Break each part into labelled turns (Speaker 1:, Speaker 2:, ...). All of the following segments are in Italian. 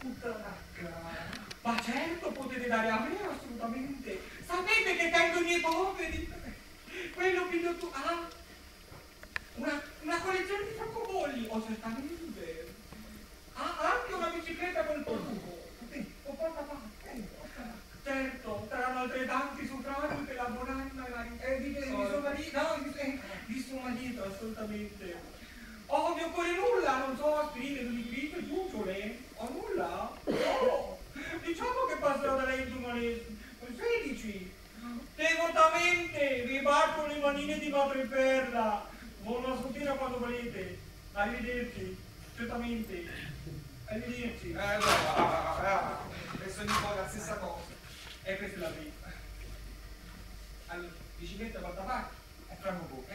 Speaker 1: Ma certo, potete dare a me, assolutamente. Sapete che tengo i miei poveri. Quello che io tu... Ah, una collezione di francobolli, oh certamente. Ah, anche una bicicletta col trucco. O portapatte. Certo, saranno altrettanti suffragi per la buonanima di suo marito, no, di suo marito, assolutamente. Oh, mio cuore nulla, non so, aspirine, luligrito, giuggiole, ho nulla. Oh, diciamo che passerò da lei in giornale 16. Devotamente vi bacio le manine di madreperla. Buona sottina quando volete. Arrivederci, certamente. Arrivederci.
Speaker 2: Adesso dico la stessa cosa.
Speaker 1: E questa è la prima. Allora, bicicletta portapatte, è franco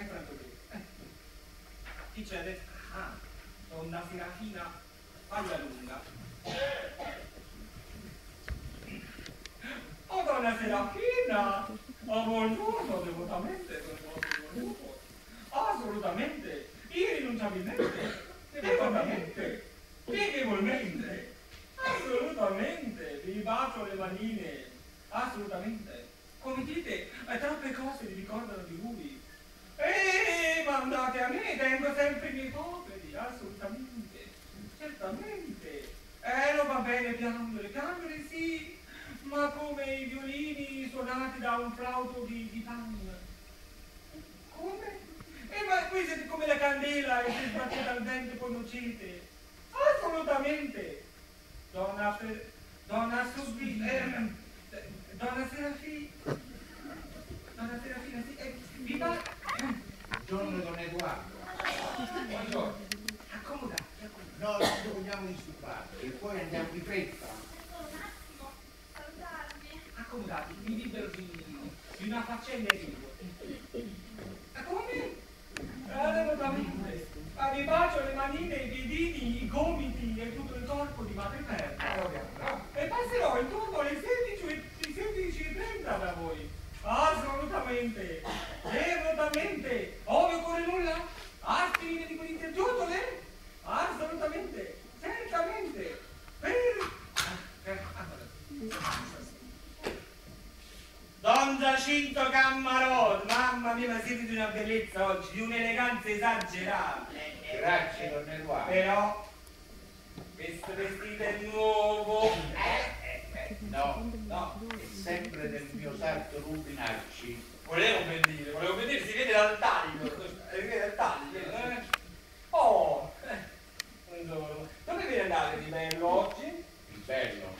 Speaker 1: chi c'è adesso? Ah, donna Serafina alla lunga. Oh, donna Serafina! Oh, buongiorno, devotamente, buongiorno. Assolutamente, irrinunciabilmente, piegevolmente, assolutamente, vi bacio le manine, assolutamente. Come dite, troppe cose vi ricordano di lui. Mandate a me, tengo sempre i miei poveri, assolutamente, certamente. Non va bene piangere sì, ma come i violini suonati da un flauto di pan. Come? Ma voi siete come la candela e se sbattete al vento poi nocete. Assolutamente. Donna Serafina, sì, vi va...
Speaker 3: Buongiorno Don Edoardo.
Speaker 1: Buongiorno. Accomodate.
Speaker 3: No, non ci vogliamo disturbarvi e poi andiamo di fretta.
Speaker 1: Accomodate, mi libero di una faccenda e come? Devotamente. Vi bacio le manine, i piedini, i gomiti e tutto il corpo di madreperla. E passerò intorno alle 16:30 da voi. Assolutamente. Devotamente. Ovvio cuore nulla? Aspirine di quelle giotole? Assolutamente. Certamente. Don Giacinto Cammarot, mamma mia, ma siete di una bellezza oggi, di un'eleganza esagerata.
Speaker 3: Grazie Don Edoardo.
Speaker 1: Però, questo vestito è nuovo.
Speaker 3: No, è sempre del mio sarto Rubinacci.
Speaker 1: Volevo vedere, si vede dal taglio. Oh, buongiorno. Dove viene andare di bello oggi?
Speaker 3: Il bello.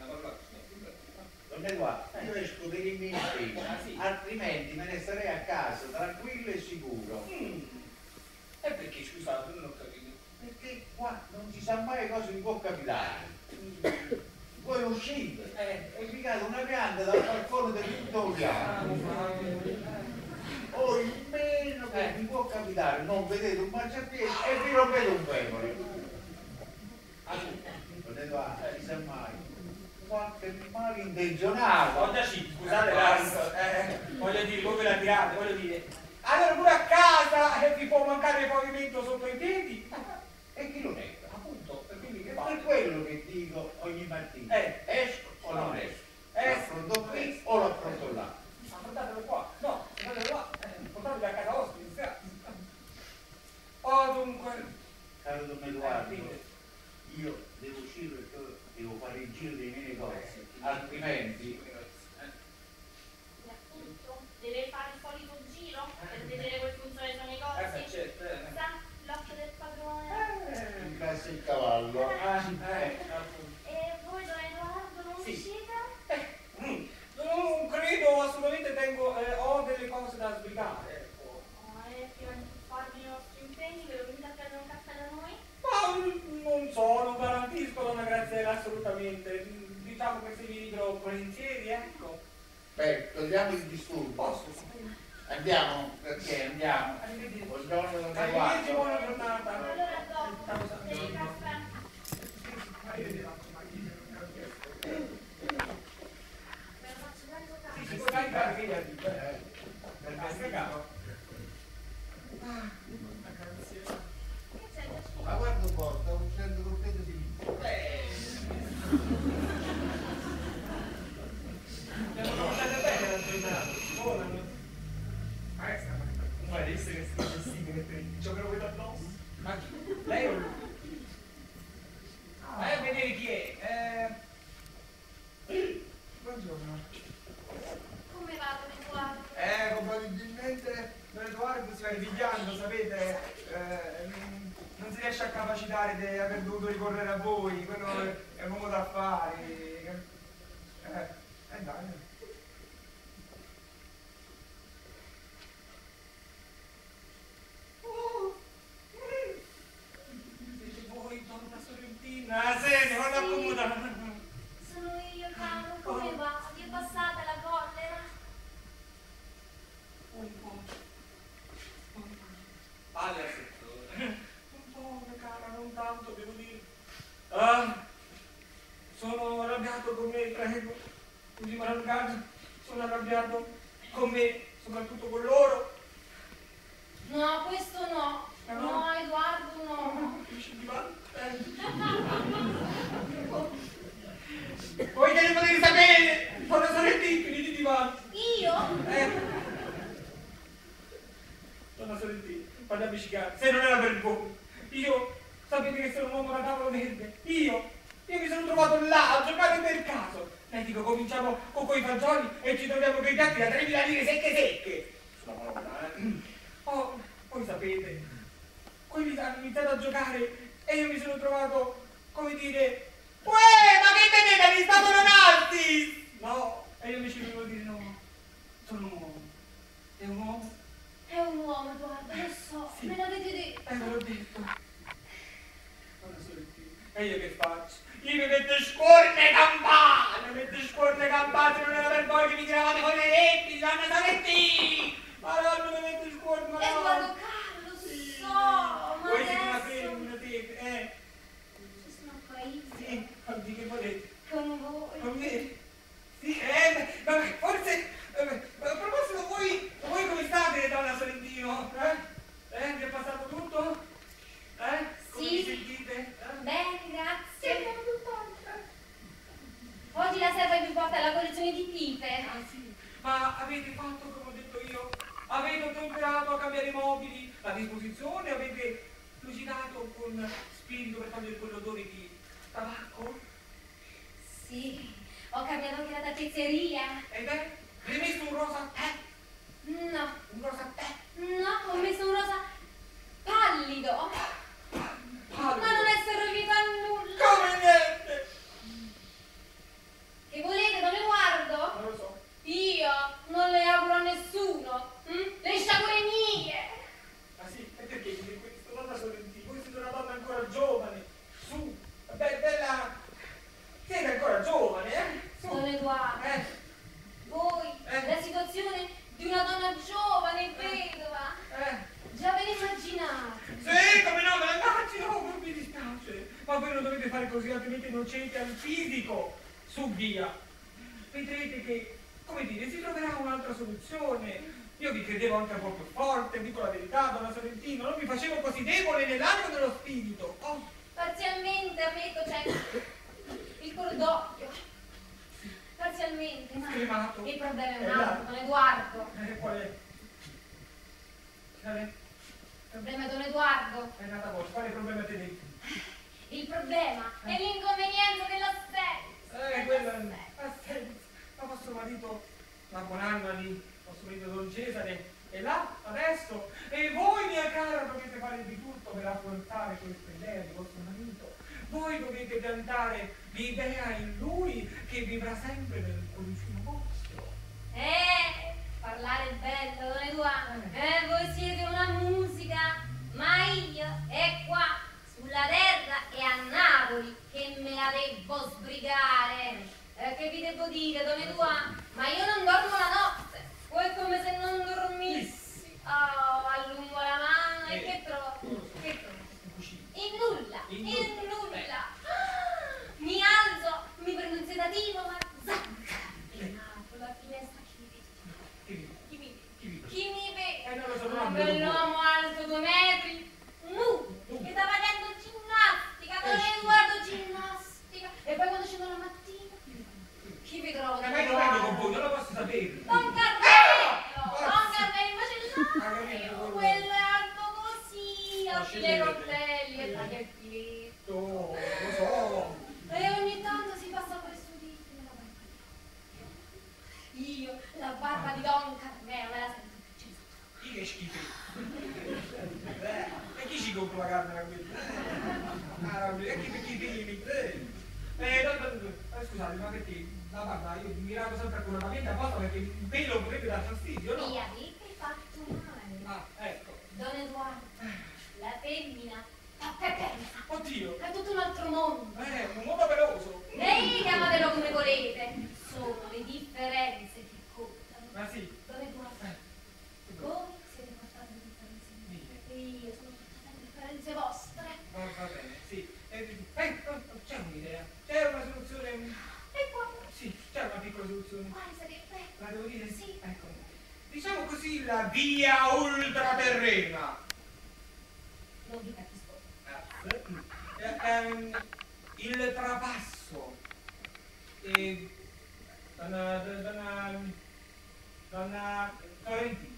Speaker 3: Don Edoardo, io esco per i miei impegni, altrimenti me ne starei a casa, tranquillo e sicuro.
Speaker 1: E perché, scusate, non ho capito.
Speaker 3: Perché qua non si sa mai cosa mi può capitare. Voi uscite e pigliate una pianta dal balcone del Vittoriano. O il meno che vi può capitare, non vedete un marciapiede e vi rompete un pecore. Don Edoardo, si sa mai. Qualche malintenzionato.
Speaker 1: Oggi sì, scusate tanto, voglio dire, voi ve la tirate, voglio dire. Allora pure a casa vi può mancare il pavimento sotto i piedi.
Speaker 3: E chi lo nega?
Speaker 1: Appunto, e quindi che
Speaker 3: È
Speaker 1: fate?
Speaker 3: per quello che dico ogni mattina. Esco o non esco? L'affronto qui o l'affronto là?
Speaker 1: Affrontatelo qua. No, andatelo là. Portatelo a casa ospiti. Oh, dunque.
Speaker 3: Caro Don Edoardo, io devo uscire perché devo fare il giro dei miei negozi, altrimenti...
Speaker 4: Appunto, deve fare il solito giro per vedere come funzionano i suoi negozi.
Speaker 1: Certo.
Speaker 4: Sa, l'occhio del padrone.
Speaker 3: In casa il cavallo.
Speaker 4: E voi, Don Edoardo, non uscite?
Speaker 1: Non credo, assolutamente ho delle cose da sbrigare, ecco.
Speaker 4: Prima di farvi i nostri impegni, ve lo venite a prendere un caffè da noi?
Speaker 1: Ma non so, non garantisco, donna Graziella, assolutamente. Diciamo che se vi libero volentieri, ecco.
Speaker 3: Beh, togliamo il disturbo.
Speaker 1: Posso?
Speaker 3: Andiamo, perché andiamo. Buongiorno Don
Speaker 1: Arrivederci,
Speaker 3: Edoardo.
Speaker 1: buona giornata.
Speaker 4: Allora dopo, bevi il caffè.
Speaker 1: Si può caricare che gli spiegato.
Speaker 3: Ma guarda un po', sta uscendo col piede sinistro.
Speaker 1: Lei o lui? Vai a vedere chi è. Buongiorno.
Speaker 4: Come va, Don Edoardo?
Speaker 1: Compatibilmente Don Edoardo si va ripigliando, sapete, non si riesce a capacitare di aver dovuto ricorrere a voi, quello è un uomo d'affari. Dai. Siete voi, donna Sorrentina? Senti, vado a accomodare.
Speaker 4: Sono io, caro. Come va? Ti è passata la collera?
Speaker 1: Un po'. Palle al settore. Un po', cara, non tanto, devo dire. Sono arrabbiato con me, prego. Così malagato. Sono arrabbiato con me, soprattutto con loro.
Speaker 4: No, questo no. No, Edoardo, no.
Speaker 1: Capisci di male? Voi che ne potete sapere? Quando sarete finiti di divano.
Speaker 4: Io?
Speaker 1: Donna Sorrentina, fate avvicinare, se non era per voi. Io, sapete che sono un uomo da tavolo verde? Io mi sono trovato là a giocare per caso. Dico, cominciamo con quei fagioli e ci troviamo con i piatti da 3.000 lire secche. Voi sapete, quelli hanno iniziato a giocare e io mi sono trovato, come dire, uè, ma che tenete, mi stato Ronaldi! No, e io invece dovevo dire no, sono un uomo. È un uomo?
Speaker 4: È un uomo, Edoardo, lo so.
Speaker 1: Sì.
Speaker 4: Me l'avete detto.
Speaker 1: Ve l'ho detto. Donna Sorrentina, e io che faccio? Io mi metto scorne campane, non era per voi che mi tiravate con le reti, Donna Sorrentina! Madonna, mi metto scorne,
Speaker 4: Edoardo, caro, lo so, ma
Speaker 1: voi siete una
Speaker 4: adesso...
Speaker 1: femmina, siete,
Speaker 4: Ci sono paesi
Speaker 1: Sì, oggi che volete?
Speaker 4: con voi.
Speaker 1: Con me? Sì, vabbè, forse, a proposito, voi come state, Donna Sorrentino? Vi è passato tutto? Come vi
Speaker 4: Sì.
Speaker 1: sentite?
Speaker 4: Bene, grazie.
Speaker 1: Sì,
Speaker 4: Oggi la serva mi porta la collezione di pipe.
Speaker 1: Ah sì, ma avete fatto come ho detto io? Avete ottemperato a cambiare i mobili, la disposizione, avete lucidato con spirito per togliere quell'odore di tabacco?
Speaker 4: Sì, ho cambiato anche la tappezzeria.
Speaker 1: Ed è? Hai messo un rosa a te?
Speaker 4: No,
Speaker 1: Un rosa a te?
Speaker 4: no, ho messo un rosa pallido. Ma non è servito a nulla.
Speaker 1: Come niente?
Speaker 4: Che volete, Don Edoardo?
Speaker 1: Non lo so.
Speaker 4: Io non le auguro a nessuno. Le sciagure mie.
Speaker 1: Ah sì? E perché dite questo? Donna Sorrentina, voi siete una donna ancora giovane. Su, bella... Siete ancora giovane, Su.
Speaker 4: Don Edoardo, voi, la situazione di una donna giovane, vedova, già ve ne immaginate.
Speaker 1: Sì, come no, me lo immagino, non mi dispiace. Ma voi non dovete fare così, altrimenti non c'entra al fisico. Su, via. Vedrete che, come dire, si troverà un'altra soluzione. Io vi credevo anche un po' più forte, dico la verità, Donna Sorrentina, non mi facevo così debole nell'animo e nello spirito. Oh.
Speaker 4: Parzialmente, ammetto, c'è il cordoglio. Parzialmente, ma
Speaker 1: Scremato.
Speaker 4: il problema è un
Speaker 1: È
Speaker 4: altro,
Speaker 1: là.
Speaker 4: Don Edoardo.
Speaker 1: Qual è? Qual è?
Speaker 4: Il problema è Don Edoardo.
Speaker 1: È nata voi, quale problema tenete?
Speaker 4: Il problema è l'inconvenienza dell'assenza.
Speaker 1: Quella assenza. Ma vostro marito, la buonanima lì, vostro marito Don Cesare, è là, adesso, e voi, mia cara, dovete fare di tutto per affrontare questa idea di vostro marito. Voi dovete piantare l'idea in lui che vivrà sempre nel cuoricino vostro.
Speaker 4: Parlare è bello, Don Edoardo. Voi siete una musica, ma io è qua, sulla terra e a Napoli, che me la devo sbrigare. Che vi devo dire, Don Edoardo? Ma io non dormo la notte. Voi è come se non dormissi. Oh, allungo la mano e che trovo? Che trovo? In nulla, in nulla. Mi alzo, mi prendo un sedativo, ma zacca! Apro la finestra, chi mi vede?
Speaker 1: Non lo so,
Speaker 4: Un bell'uomo alto 2 metri, nudo, che sta facendo ginnastica, Don Edoardo, ginnastica. E poi quando scendo la mattina, chi vi trovo?
Speaker 1: Ma io vengo con voi, non lo posso sapere.
Speaker 4: Don Carmelo, invece no, quello è alto così, apri le coltelli e taglia il filetto.
Speaker 1: Lo so.
Speaker 4: E ogni tanto si passa questo dito nella barba di Io, la barba di Don Carmelo, me la sento accesa.
Speaker 1: Io che schifo. E chi ci compra la carne da quelli? E chi i primi? Scusate, ma perché la barba io mi lavo sempre accuratamente apposta perché il pelo potrebbe dar fastidio, no?
Speaker 4: Mi avete fatto male.
Speaker 1: Ah, ecco.
Speaker 4: Don Edoardo, la femmina fa pepenza.
Speaker 1: Oddio.
Speaker 4: È tutto un altro mondo.
Speaker 1: Un mondo peloso.
Speaker 4: Ehi, chiamatelo come volete. Sono le differenze che contano.
Speaker 1: Ma sì.
Speaker 4: Don Edoardo, voi siete portati le differenze mie. E io sono portata le differenze vostre.
Speaker 1: Va bene, sì. C'è un'idea. C'è una soluzione.
Speaker 4: E qua?
Speaker 1: Sì, c'è una piccola soluzione.
Speaker 4: Quale sarebbe?
Speaker 1: La devo dire?
Speaker 4: Sì.
Speaker 1: Ecco. Diciamo così la via ultraterrena.
Speaker 4: Non vi capisco.
Speaker 1: Il trapasso. Donna Florentino.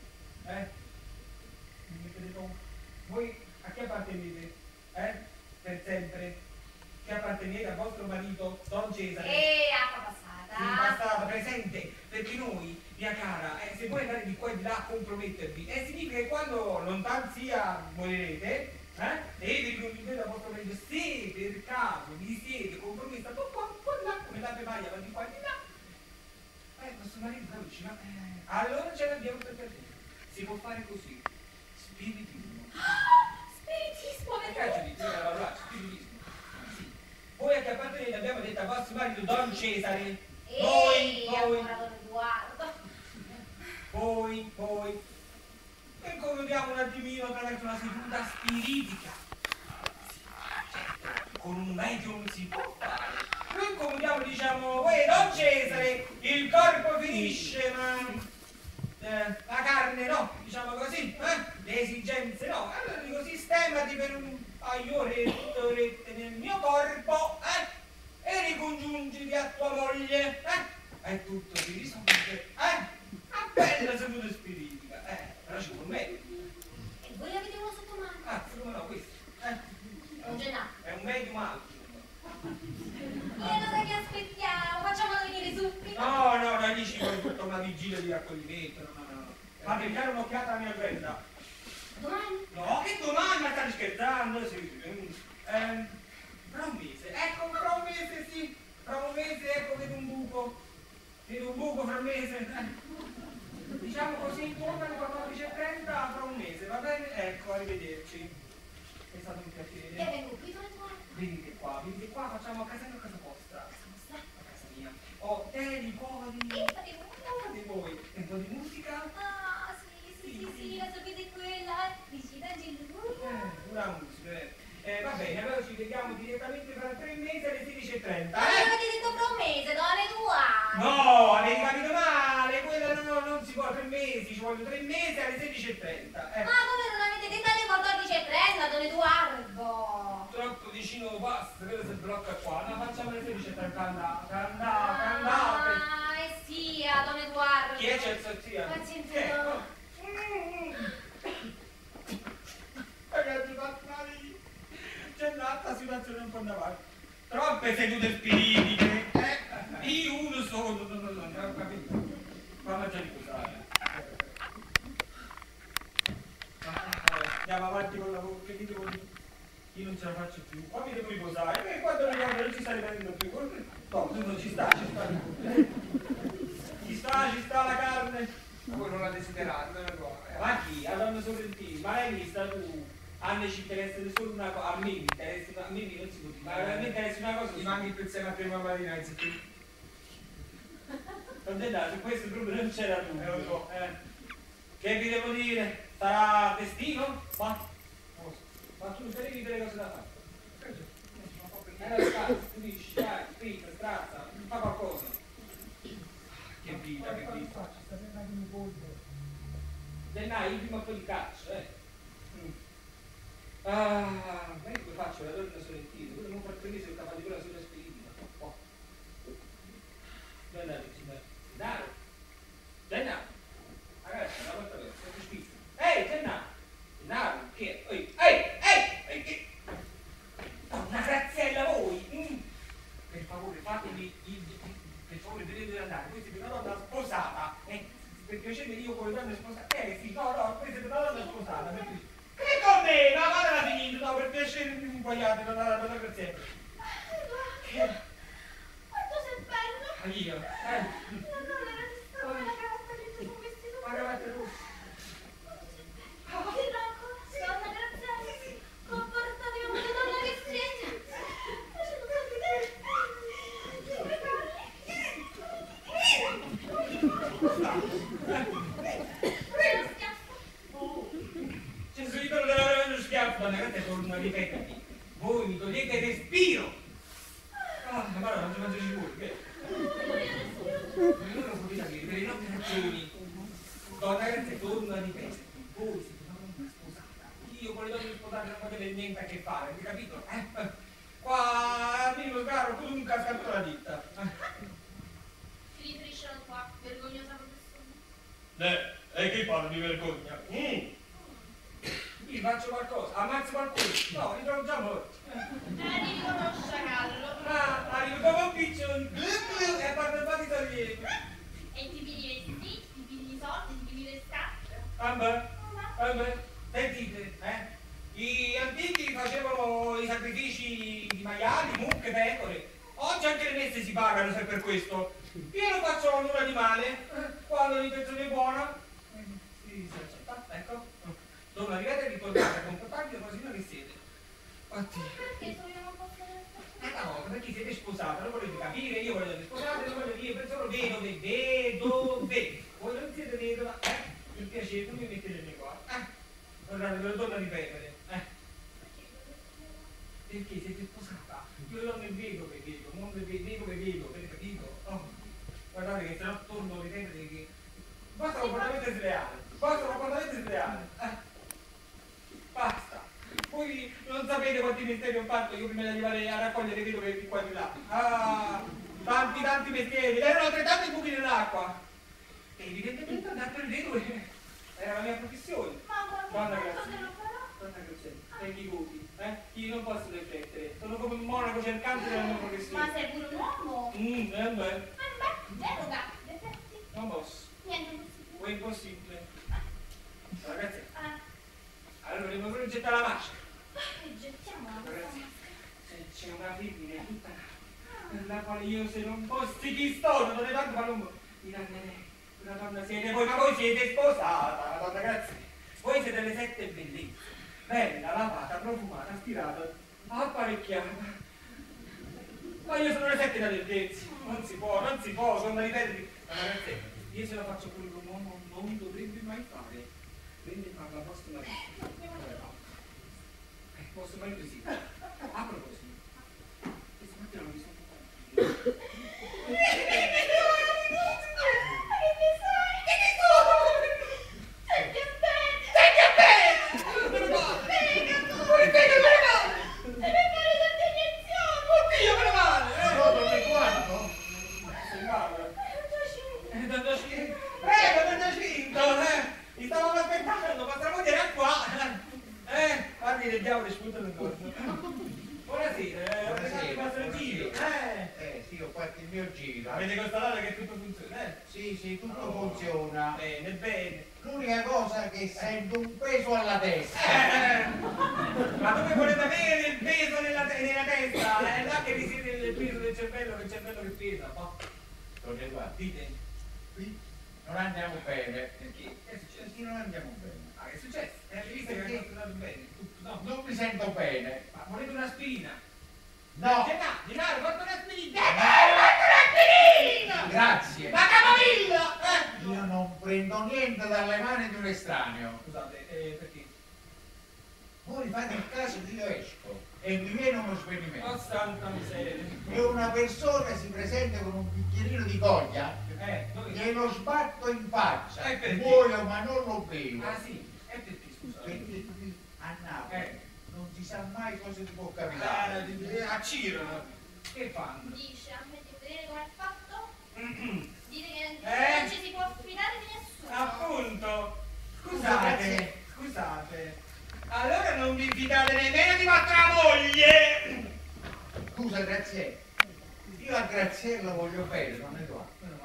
Speaker 1: Mi mettete con... Voi a chi appartenete? Per sempre? Che appartenete al vostro marito, Don Cesare?
Speaker 4: Acqua passata.
Speaker 1: Sì, passata, presente, perché noi, mia cara, se vuoi andare di qua e di là a compromettervi, significa che quando lontano sia morirete, e vi ricongiungete al vostro marito, se per caso vi siete compromessi un po' là, come l'ave maglia, va di qua e di là, questo marito dice, ma allora ce l'abbiamo per te. Si può fare così, spiritismo.
Speaker 4: Spiritismo,
Speaker 1: spiritismo. Sì. Voi a che appartenete abbiamo detto al vostro marito Don Cesare.
Speaker 4: Ancora Don Edoardo.
Speaker 1: Voi. E concludiamo un attimino attraverso una seduta spiritica. Con un medium si può fare. Noi concludiamo, diciamo, Don Cesare, il corpo finisce, ma la carne no, diciamo così, le esigenze no. Allora dico, sistemati per un paio orette nel mio corpo, e ricongiungiti a tua moglie, e tutto si risolve, una bella seduta spiritica, però ci vuole un medico.
Speaker 4: E voi avete uno sotto mano?
Speaker 1: Come no, questo,
Speaker 4: Non c'è nato.
Speaker 1: è un medium alto.
Speaker 4: E allora che aspettiamo? Facciamolo venire subito.
Speaker 1: No, gli ci vuole tutta una vigilia di raccoglimento, no. Fate dare un'occhiata alla mia agenda.
Speaker 4: Domani?
Speaker 1: No, che domani, ma state scherzando? Sì. Fra un mese, ecco, fra un mese, sì. Fra un mese, ecco, vedo un buco fra un mese. Diciamo così, intorno alle 14:30, fra un mese, va bene? Ecco, arrivederci. È stato un piacere.
Speaker 4: E vengo qui, Don Edoardo.
Speaker 1: Venite qua, facciamo a casa mia o a casa vostra?
Speaker 4: Casa vostra?
Speaker 1: A casa mia. Ho tè, liquori.
Speaker 4: E
Speaker 1: Di voi. E un po' di musica?
Speaker 4: Ah, sì, la sapete quella? Vicina Giulia.
Speaker 1: Una musica, va bene, allora ci vediamo direttamente fra 3 mesi alle 16:30.
Speaker 4: Ma avete detto fra un mese, Don Edoardo?
Speaker 1: No, avete capito male, quella non si può, 3 mesi, ci vogliono 3 mesi alle 16:30.
Speaker 4: Ma come non avete detto alle 14:30, Don Edoardo?
Speaker 1: Troppo vicino basta, quello si blocca qua, no, facciamo alle 16:30, andate.
Speaker 4: Sia, Don Edoardo.
Speaker 1: Chi è Celsozia?
Speaker 4: Pazienza, no.
Speaker 1: Ragazzi, Martari, c'è un'altra situazione un po' davanti. Troppe sedute spiritiche, io uno solo, non ho capito. Fammi già ricordare. Andiamo avanti con il lavoro, che devo dire? Io non ce la faccio più, qua mi devo riposare, e quando ricordo non ci stai vedendo più. No, non ci sta. Ci sta la carne.
Speaker 2: Ma voi non la desiderate, non la trovate.
Speaker 1: Ma chi? A Donna Sorrentini, ma l'hai vista tu? A me ci interessa solo una cosa, a me mi interessa, a me non si può dire, ma a me interessa una cosa.
Speaker 2: Ti manchi il prezzemolo a prima mattina, anziché.
Speaker 1: Non è dato, questo proprio non c'era tu. Lo so, Che vi devo dire? Sarà destino? Ma tu devi delle cose da fare. Allora, finisci, dai, spinta, strazza, fa qualcosa. Che vita, che vita. Dai, prima un po' di caccia, ma io come faccio? La donna Sorrentino, quello non fa 3 mesi che ho fatto di quella sola speditiva. Dove andate? Gennaro? Ragazzi, una volta per, sei spizzo. Ehi, Gennaro! Gennaro, che è? Ehi! potete andare, voi siete una donna sposata, per piacere io con le donne sposate, sì, no, voi siete una donna sposata, per piacere. Che con me? Ma vada la finita, no, per piacere, non mi inguagliate, non la grazie.
Speaker 4: Quanto sei bello!
Speaker 1: Ma io?
Speaker 4: No, era di stare la cravatta dentro un vestito.
Speaker 1: Ma cravatta rossa.
Speaker 4: Dirlo ancora, donna Graziella, comportatevi come le donne che siete. Facendo sapere Prego, schiaffo.
Speaker 1: C'è subito non deve uno schiaffo, donna Grazia, torno a ripetervi. Voi mi togliete il respiro. Ah, ma non ci faccio sicuro, che? Non lo potete capire, per le nostre ragioni. Donna Grazia, torno a ripetervi. Voi siete una donna sposata. Io con le donne sposate non potete niente a che fare, avete capito? Qua, a minimo caro, comunque ha scatto la ditta.
Speaker 4: Ti riferiscono qua, vergognosa professore.
Speaker 1: E chi parla di vergogna? Io faccio qualcosa, ammazzo qualcuno. No, li trovo già morti.
Speaker 4: Arrivo uno sciacallo.
Speaker 1: Ah, arrivo come un piccione. E parlo un po' di togliere.
Speaker 4: E ti pigli i vestiti, ti pigli i soldi, ti pigli le scarpe.
Speaker 1: Vabbè, sentite, gli antichi facevano i sacrifici di maiali, mucche, pecore. Oggi anche le messe si pagano se per questo. Io lo faccio con un animale, quando l'intenzione è buona, si accetta, ecco. Non arrivate a ritornare a comportarvi da così che siete. Oddio.
Speaker 4: Perché sono io non posso vedere?
Speaker 1: No, perché siete sposate, lo volete capire, io voglio essere sposata, lo voglio dire, sono vedove. Voi non siete vedova, per piacere, non mi mettete nei qua. Guardate, ve lo torno a ripetere, Perché siete sposata? Io le donne vedove, non le vedo, avete capito? Oh. Guardate che se no torno a ripetere che basta un comportamento sleale, Basta. Voi non sapete quanti mestieri ho fatto io prima di arrivare a raccogliere vedove di qua e di là. Ah, tanti mestieri, erano altrettanti buchi nell'acqua. E evidentemente andare per vedove era la mia professione. Donna Graziella, e chi voti? Io non posso riflettere, sono come un monaco cercante della mia professione.
Speaker 4: Ma sei pure un uomo?
Speaker 1: Beh.
Speaker 4: Defetti?
Speaker 1: Non posso.
Speaker 4: Niente possibile.
Speaker 1: O è impossibile. Ragazzi, allora devo solo gettare la maschera.
Speaker 4: Gettiamola.
Speaker 1: Ragazzi, c'è una femmina tutta per la quale io se non fossi chi sono, non ne tanto palumbo. Una donna siete voi, ma voi siete sposata, donna Graziella. Voi siete le 7 bellezze. Bella, lavata, profumata, stirata, apparecchiata. Ma io sono le 7 da altezza. Non si può, sono da ripetere. Donna Graziella, io se la faccio quello che un uomo non dovrebbe mai fare. Prende e parla vostro marito. Vostro marito sì. A proposito, questa mattina non mi sono fatto. Mi stavano aspettando, passiamo dire qua. Guardi del diavolo spuntano intorno. Buonasera, ho fatto il vostro giro.
Speaker 3: Sì, ho fatto il mio giro.
Speaker 1: Avete constatato che tutto funziona,
Speaker 3: Sì, tutto funziona.
Speaker 1: Bene.
Speaker 3: L'unica cosa è che sento un peso alla testa.
Speaker 1: Ma dove volete avere il peso nella testa? È là che risiede il peso del cervello, che il cervello che pesa.
Speaker 3: Dove guarda?
Speaker 1: Dite.
Speaker 3: Qui non andiamo bene.
Speaker 1: Perché? Che è successo?
Speaker 3: Perché non andiamo bene.
Speaker 1: Ah, che è successo? Avete visto che è andato bene? No.
Speaker 3: Non mi sento bene.
Speaker 1: Ma volete un'aspirina?
Speaker 3: No.
Speaker 1: Gennaro, porta un'aspirina!
Speaker 3: Grazie.
Speaker 1: La camomilla!
Speaker 3: Io non prendo niente dalle mani di un estraneo.
Speaker 1: Scusate, perché?
Speaker 3: Voi fate il caso che io esco e mi viene uno svenimento.
Speaker 1: Oh, santa miseria.
Speaker 3: E una persona si presenta con un bicchierino di coglia,
Speaker 1: Dove?
Speaker 3: glielo sbatto in faccia.
Speaker 1: Perché?
Speaker 3: Muoio ma non lo bevo.
Speaker 1: Ah sì, e perché scusate?
Speaker 3: Perché qui a Napoli non si sa mai cosa ti può capitare.
Speaker 1: A Ciro, che fanno?
Speaker 4: Dice, a me di vedere come è fatto? Dite che
Speaker 1: Eh?
Speaker 4: non ci si può affidare di nessuno.
Speaker 1: Appunto, scusate. Allora non vi fidate nemmeno di vostra moglie!
Speaker 3: Scusa Graziella, io a Graziella voglio bene, non è tua.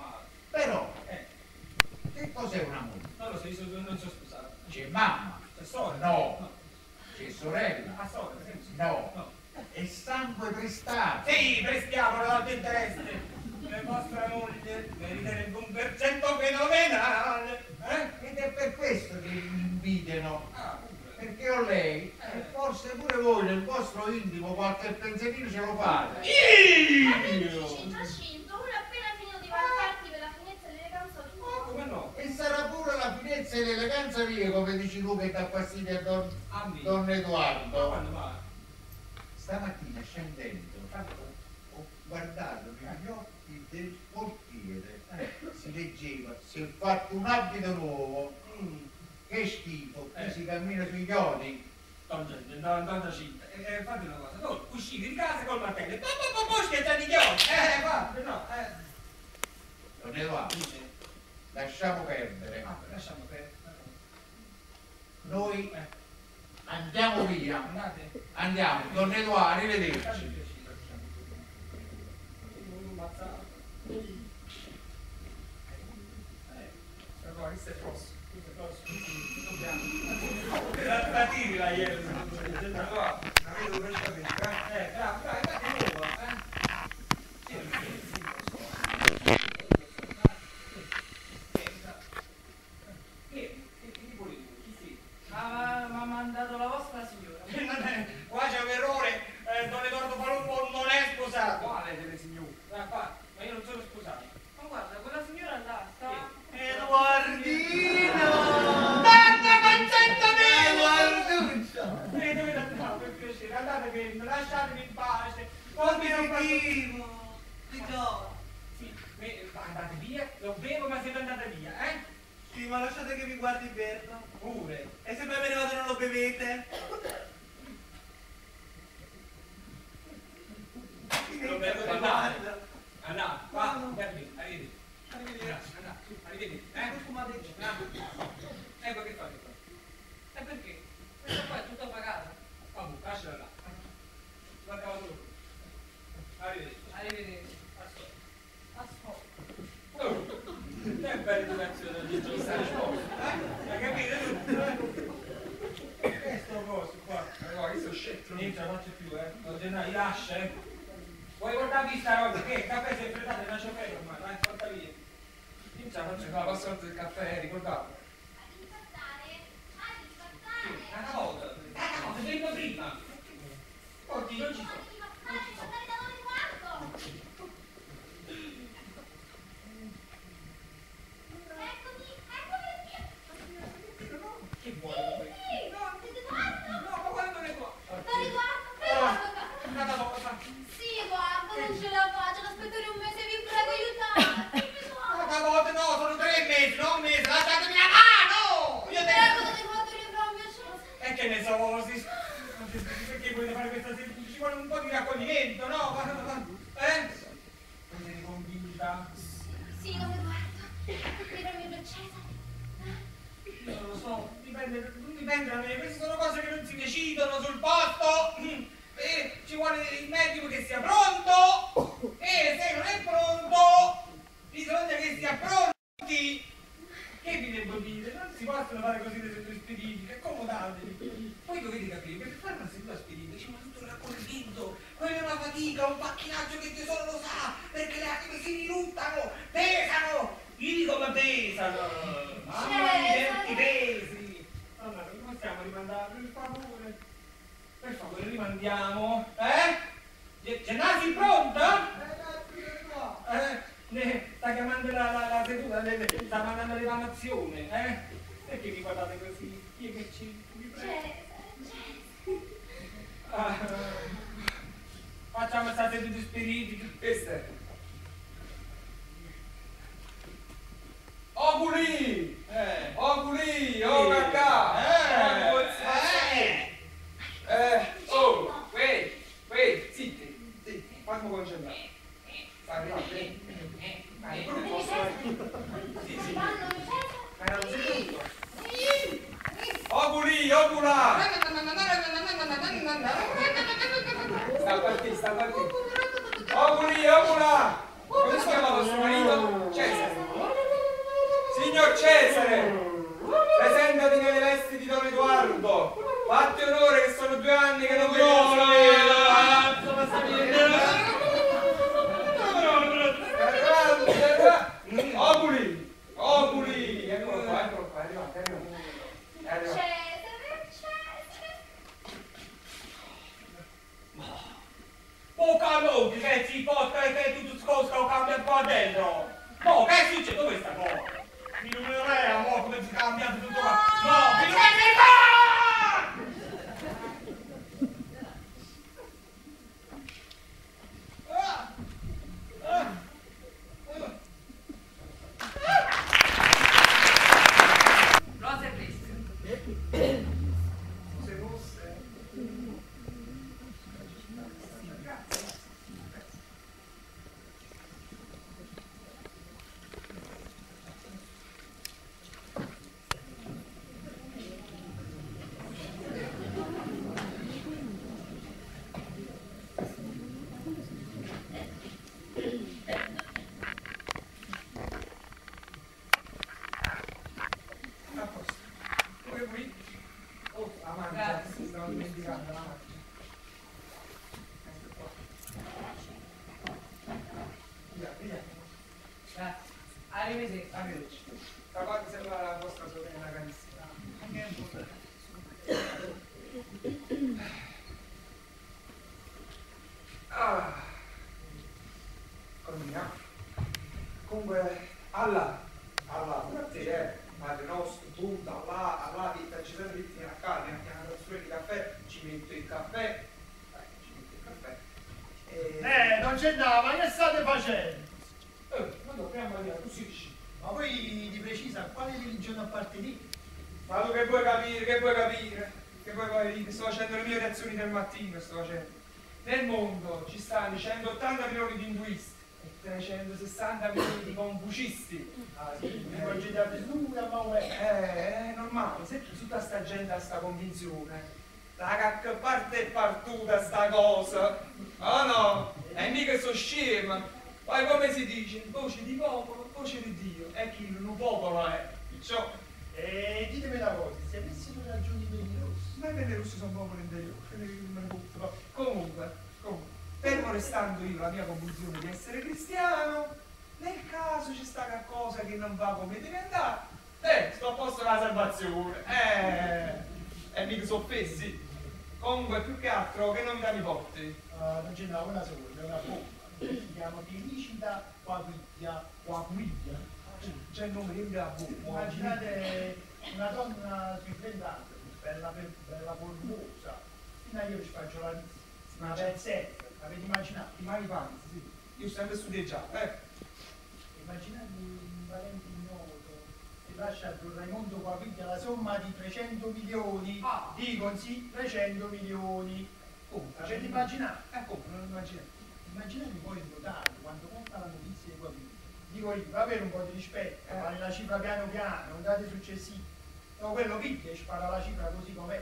Speaker 3: cos'è una moglie?
Speaker 1: Non lo so, io non sono sposato.
Speaker 3: C'è mamma?
Speaker 1: C'è sorella?
Speaker 3: No. C'è sorella?
Speaker 1: Ah, sorella, sì.
Speaker 3: No.
Speaker 1: No.
Speaker 3: È sangue prestato.
Speaker 1: Sì, prestiamo la interesse. Le vostre moglie meriterebbe 1% fenomenale.
Speaker 3: Ed è per questo che mi invidiano.
Speaker 1: Ah, pure.
Speaker 3: Perché ho lei, e forse pure voi nel vostro intimo qualche pensierino ce lo fate.
Speaker 4: Amici, Giacinto, uno è appena finito di vantarti per la finezza delle canzoni.
Speaker 1: Oh, come no?
Speaker 3: E sarà pure la finezza e l'eleganza mia, come dici tu, che dà fastidio a Don
Speaker 1: Ma
Speaker 3: Edoardo.
Speaker 1: quando va?
Speaker 3: Stamattina scendendo ho guardato negli occhi del portiere, si leggeva, si è fatto un abito nuovo, che schifo, qui si cammina sui chiodi.
Speaker 1: Don Giacinto, fate una cosa, tu uscite di casa col martello e poi schiacciate i chiodi. Guarda, no,
Speaker 3: Don Edoardo, lasciamo perdere.
Speaker 1: lasciamo perdere.
Speaker 3: Noi andiamo via.
Speaker 1: Andate.
Speaker 3: Andiamo, Don Edoardo, arrivederci.
Speaker 1: Questo è prossimo. La tiri la ieri. La vedo perfettamente. Bravo, infatti nuova,
Speaker 5: Ma ha mandato la vostra signora.
Speaker 1: Qua c'è un errore, Don Edoardo Palumbo non è sposato.
Speaker 2: Quale delle signore?
Speaker 1: Ma io non sono sposato.
Speaker 5: Ma guarda, quella signora là sta...
Speaker 3: Edoardino!
Speaker 1: Mamma, Concetta
Speaker 3: Edoarduccio!
Speaker 1: dove andate, per piacere, andate bene, lasciatemi in pace.
Speaker 5: Non mi sentivo! Ritorno!
Speaker 1: Sì, andate via, lo bevo ma siete andate via,
Speaker 5: Sì, ma lasciate che vi guardi Berto.
Speaker 1: Pure.
Speaker 5: E se poi ve ne vado non lo bevete?
Speaker 1: Lo bevo da andate. Andate, qua, arrivederci. Arrivederci. Arrivederci. Ecco che fate qua.
Speaker 5: E perché? Questa qua è tutta pagata.
Speaker 1: Vabbè, lasciala là. Guarda tu. Arrivederci.
Speaker 5: Arrivederci.
Speaker 1: Oh, che bella educazione di questa risposta, hai capito tu? Questo coso qua.
Speaker 2: Allora, questo scettro.
Speaker 1: Non ce la faccio più, non ce n'hai, lascia, Vuoi guardarvi sta roba? Che il caffè si è freddato e non c'è freddo ormai, dai, porta via. Non ce la faccio più.
Speaker 2: La passata del caffè, ricordate?
Speaker 1: Una volta, vengo prima. Oggi non ci sono. Che vuoi? No, ma quando ne può? Una volta.
Speaker 4: Sì, guarda, non ce la faccio, l'aspetterei un mese, vi prego, aiutatemi.
Speaker 1: Una volta no, sono 3 mesi, non un mese, lasciatemi la mano! Io
Speaker 4: Prego, dove quanto ne avrò mio cielo?
Speaker 1: E che ne so, perché volete fare questa seduta? Ci vuole un po' di raccoglimento, no? Siete convinta?
Speaker 4: Sì, dove guardo? Vedrò mio Cesare.
Speaker 1: Io non lo so, dipende da me, queste sono cose che non si decidono sul posto. Ci vuole il medico che sia pronto e se non è pronto bisogna che sia pronti. Che vi devo dire? Non si possono fare così le sedute spedite, accomodatevi. Poi dovete capire che per fare una seduta spedita ci vuole tutto il raccoglimento. Quella è una fatica, un pacchinaggio che Dio solo lo sa, perché le anime si riluttano, pesano. Io dico ma pesano. Mamma mia, i pesi. Allora, non possiamo rimandare, per favore. Per favore, rimandiamo. Gennasi, pronta? Sta chiamando la seduta, sta mandando l'emanazione, Perché mi guardate così? Io che ci... vi prego. Facciamo questa seduta spiriti.
Speaker 2: Questa è. Oguli! Oguli! Oh, cacà! Oh, wait, zitti, fammi concentrare. Sta arrivando, Vai, non posso... Sì, era lo seduto. Oguli, ogula! Sta a partire. Oguli, ogula! Come si chiama vostro marito? Cesare. Signor Cesare, presentati nelle vesti di Don Edoardo. Fatti onore che sono 2 anni che non vedo Oculi, oculi. Eccolo qua, è arrivato.
Speaker 1: Poca luce, che si porta e che tutto scosta o cambia qua dentro. No, che succede? Dove sta qua? Figlio mio re, amore, come si cambia tutto qua? No, figlio
Speaker 5: Rose e fresche.
Speaker 2: Se fosse... Arrivederci. Da quanto sembra la vostra sorella carissima. Anche un po'. Continua. Comunque, Allah, grazie, Padre nostro, punta, Allah, vita, ci sono ritti a casa, mi chiamano da di caffè, ci metto il caffè.
Speaker 6: Non c'è nada, ma che state facendo?
Speaker 2: Ma dobbiamo dire, tu si dici.
Speaker 6: Ma voi di precisa a quale religione appartenete?
Speaker 2: Ma tu che vuoi capire, che vuoi capire? Che vuoi capire? Sto facendo le mie reazioni del mattino, sto facendo. Nel mondo ci stanno 180 milioni di induisti e 360 milioni di confucisti.
Speaker 6: Ah sì, vi volgete a Gesù e a Maometto.
Speaker 2: È normale, se tutta sta gente ha sta convinzione. Da che parte è partuta sta cosa? Oh no, e mica sono scema. Poi come si dice? Voce di popolo, voce di Dio. E chi non popolo è? Perciò...
Speaker 6: E ditemi una cosa, se avessero ragione i veri rossi?
Speaker 2: Ma i veri russi sono popolo interiore. Comunque, fermo restando io la mia convinzione di essere cristiano, nel caso ci sta qualcosa che non va come deve andare, sto a posto con la salvazione. E mica sono offesi. Comunque, più che altro, che novità mi porti?
Speaker 6: Non ce n'è una sola, è una bomba. Si chiama Felicita Quaquiglia.
Speaker 2: C'è il nome di la bomba.
Speaker 6: Immaginate una donna sui 30 anni, bella polvosa, fino a io ci faccio la lista, una pezzetta, avete immaginato?
Speaker 2: I mani panzi, sì. Io ho sempre studiato,
Speaker 6: Immaginate un parente ignoto che lascia a Don Raimondo Quaquiglia la somma di 300 milioni, dicono sì, 300 milioni. Avete immaginato?
Speaker 2: Come, non immaginate.
Speaker 6: Immaginate poi il notaio quando conta la notizia di Quaquiglia. Dico io, va avere un po' di rispetto, fare la cifra piano piano, non date successivi. No, quello picchia e spara la cifra così com'è.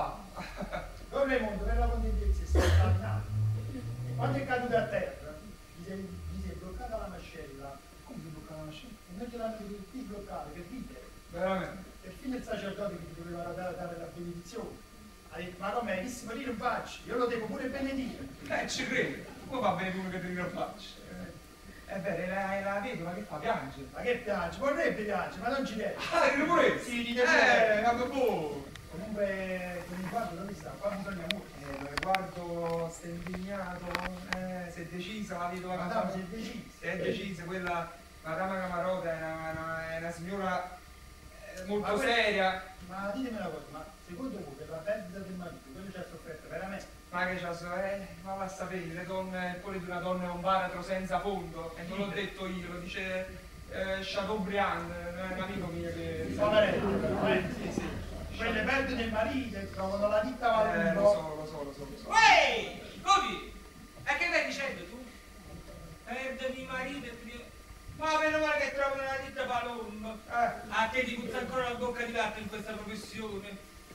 Speaker 6: Don Raimondo per la contentezza è stato nato. E quando è caduto a terra, gli si è bloccata la mascella.
Speaker 2: Come si blocca la mascella?
Speaker 6: E noi te l'hanno dovuto qui bloccare per vivere.
Speaker 2: Veramente?
Speaker 6: Perfino il sacerdote che ti doveva dare la benedizione ha detto, ma come, chi si morire un faccio? Io lo devo pure benedire.
Speaker 2: Ci credo. Come va bene uno che ti rinfaccia? È vero, la vedova che fa? Piange.
Speaker 6: Ma che piace? Vorrebbe piace, ma non ci deve.
Speaker 2: Ride pure?
Speaker 6: Sì, ride pure.
Speaker 2: Vabbè, boh.
Speaker 6: Comunque, con il guardo dove sta? Qua bisogna molto.
Speaker 2: Lo guardo, sta indignato, si è decisa la vedova
Speaker 6: Madame si è decisa.
Speaker 2: Si è decisa, quella Madama Camarota è una signora molto seria.
Speaker 6: Ma ditemi una cosa, ma secondo voi per la perdita del marito, quello ci ha sofferto veramente?
Speaker 2: Ma che c'ha va a sapere, le donne, pure di una donna è un baratro senza fondo, e non l'ho detto io, lo dice Chateaubriand, un amico mio che...
Speaker 6: Poveretto però,
Speaker 2: Sì.
Speaker 6: Quelle perdite del marito e trovano la ditta Valumbo.
Speaker 2: Lo so.
Speaker 1: Uè, Codi, e che stai dicendo tu? Perdere il marito e ma meno male che trovano la ditta Palombo. A te ti puzza ancora la bocca di gatto in questa professione.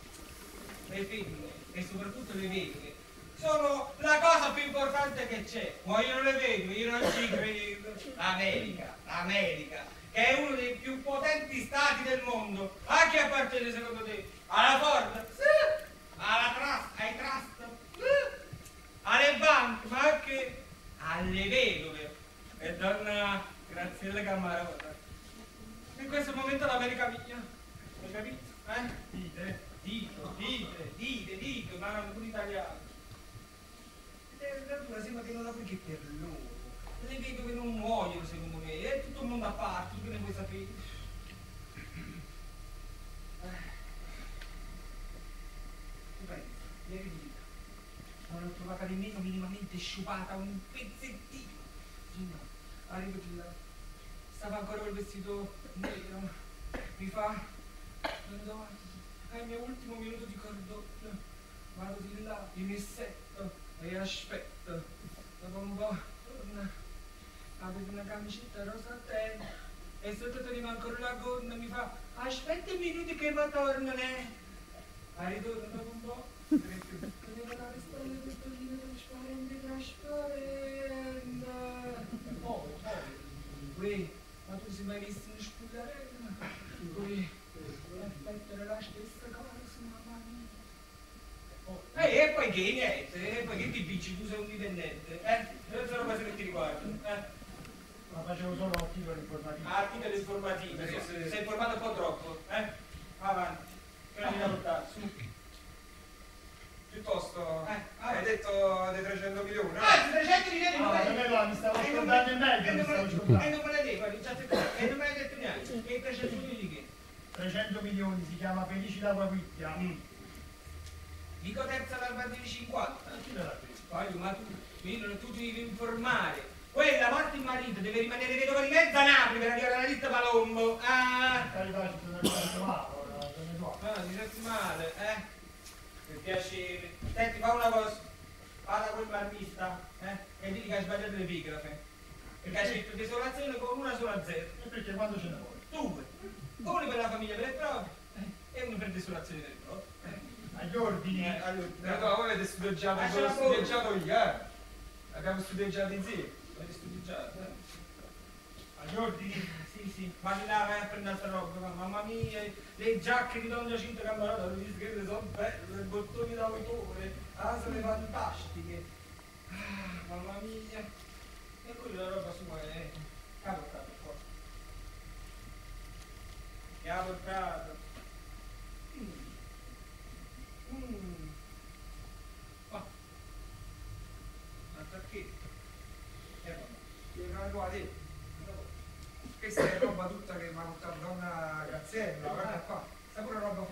Speaker 1: Le femmine, e soprattutto le vedove, sono la cosa più importante che c'è. Vogliono le vedove, io non ci credo. L'America che è uno dei più potenti stati del mondo, a chi appartiene secondo te? Alla Ford? Sì. Alla trust, ai trust? Sì. Alle banche, ma anche alle vedove. E donna Graziella Cammarota. In questo momento l'America mia. Hai capito? Dite, ma non pure italiano. La si mantiene da qui che per loro. Le vedo che non muoiono secondo me, è tutto il mondo a parte, che ne vuoi sapere? Tu pensi, ieri di vita, non l'ho trovata nemmeno minimamente sciupata, un pezzettino. No, arrivo di là, stava ancora col vestito nero, mi fa, andò, è il mio ultimo minuto di cordoglio, vado di là, in messetto e aspetto, dopo un po' torna. Aveva una camicetta rosa a te e sotto teneva ancora la gonna, mi fa aspetta i minuti che ma tornano. A ritorno dopo un po' teneva la pistola pettorina trasparente. Qui, ma tu sei mai visto una spullarella? Qui, aspetta la stessa cosa, mamma mia. E poi che niente, e poi che ti dici, tu sei un dipendente, non sono cose che ti riguardano,
Speaker 6: Ma facevo solo articoli informativi.
Speaker 1: Articoli informativi, sì. Sei informato un po' troppo, Avanti, che non mi da lottare, su.
Speaker 2: Piuttosto, hai detto dei 300 milioni, no?
Speaker 1: 300 milioni non me
Speaker 6: ne va, mi stavo ascoltando in meglio, mi stavo ascoltando.
Speaker 1: E non me l'hai detto, e non me l'hai detto neanche. E 300 milioni di che?
Speaker 6: 300 milioni, si chiama Felicità Guaguicchia.
Speaker 1: Dico terza dal di 50.
Speaker 6: Chi me l'ha detto?
Speaker 1: Poi, ma tu ti devi informare. Quella morte il marito deve rimanere vedova di mezza Napoli per arrivare alla lista Palombo.
Speaker 6: Carità, ci sono arrivato male,
Speaker 1: ti senti male, Per piacere. Senti, fa una cosa. Vada quel marmista, e digli che hai sbagliato l'epigrafe. Perché hai scritto desolazione con una sola Z.
Speaker 6: E perché quando ce ne vuoi?
Speaker 1: 2. Uno per la famiglia per il proprio e uno per desolazione del proprio.
Speaker 6: Agli ordini.
Speaker 2: No, voi avete studiato io, Abbiamo studiato insieme.
Speaker 1: Avete studiato,
Speaker 6: Agli ordini.
Speaker 1: Sì. Ma di là vai a prendere sta roba, mamma mia, le giacche di Don Giacinto Cammarota, le discrete sono belle, i bottoni d'autore, sono fantastiche. Mamma mia. E quella la roba sua è caportato qua. Caportato. Ma perché?
Speaker 2: Vabbè. Questa è roba tutta che mi ha portato donna Graziella, guarda qua. Sta pure roba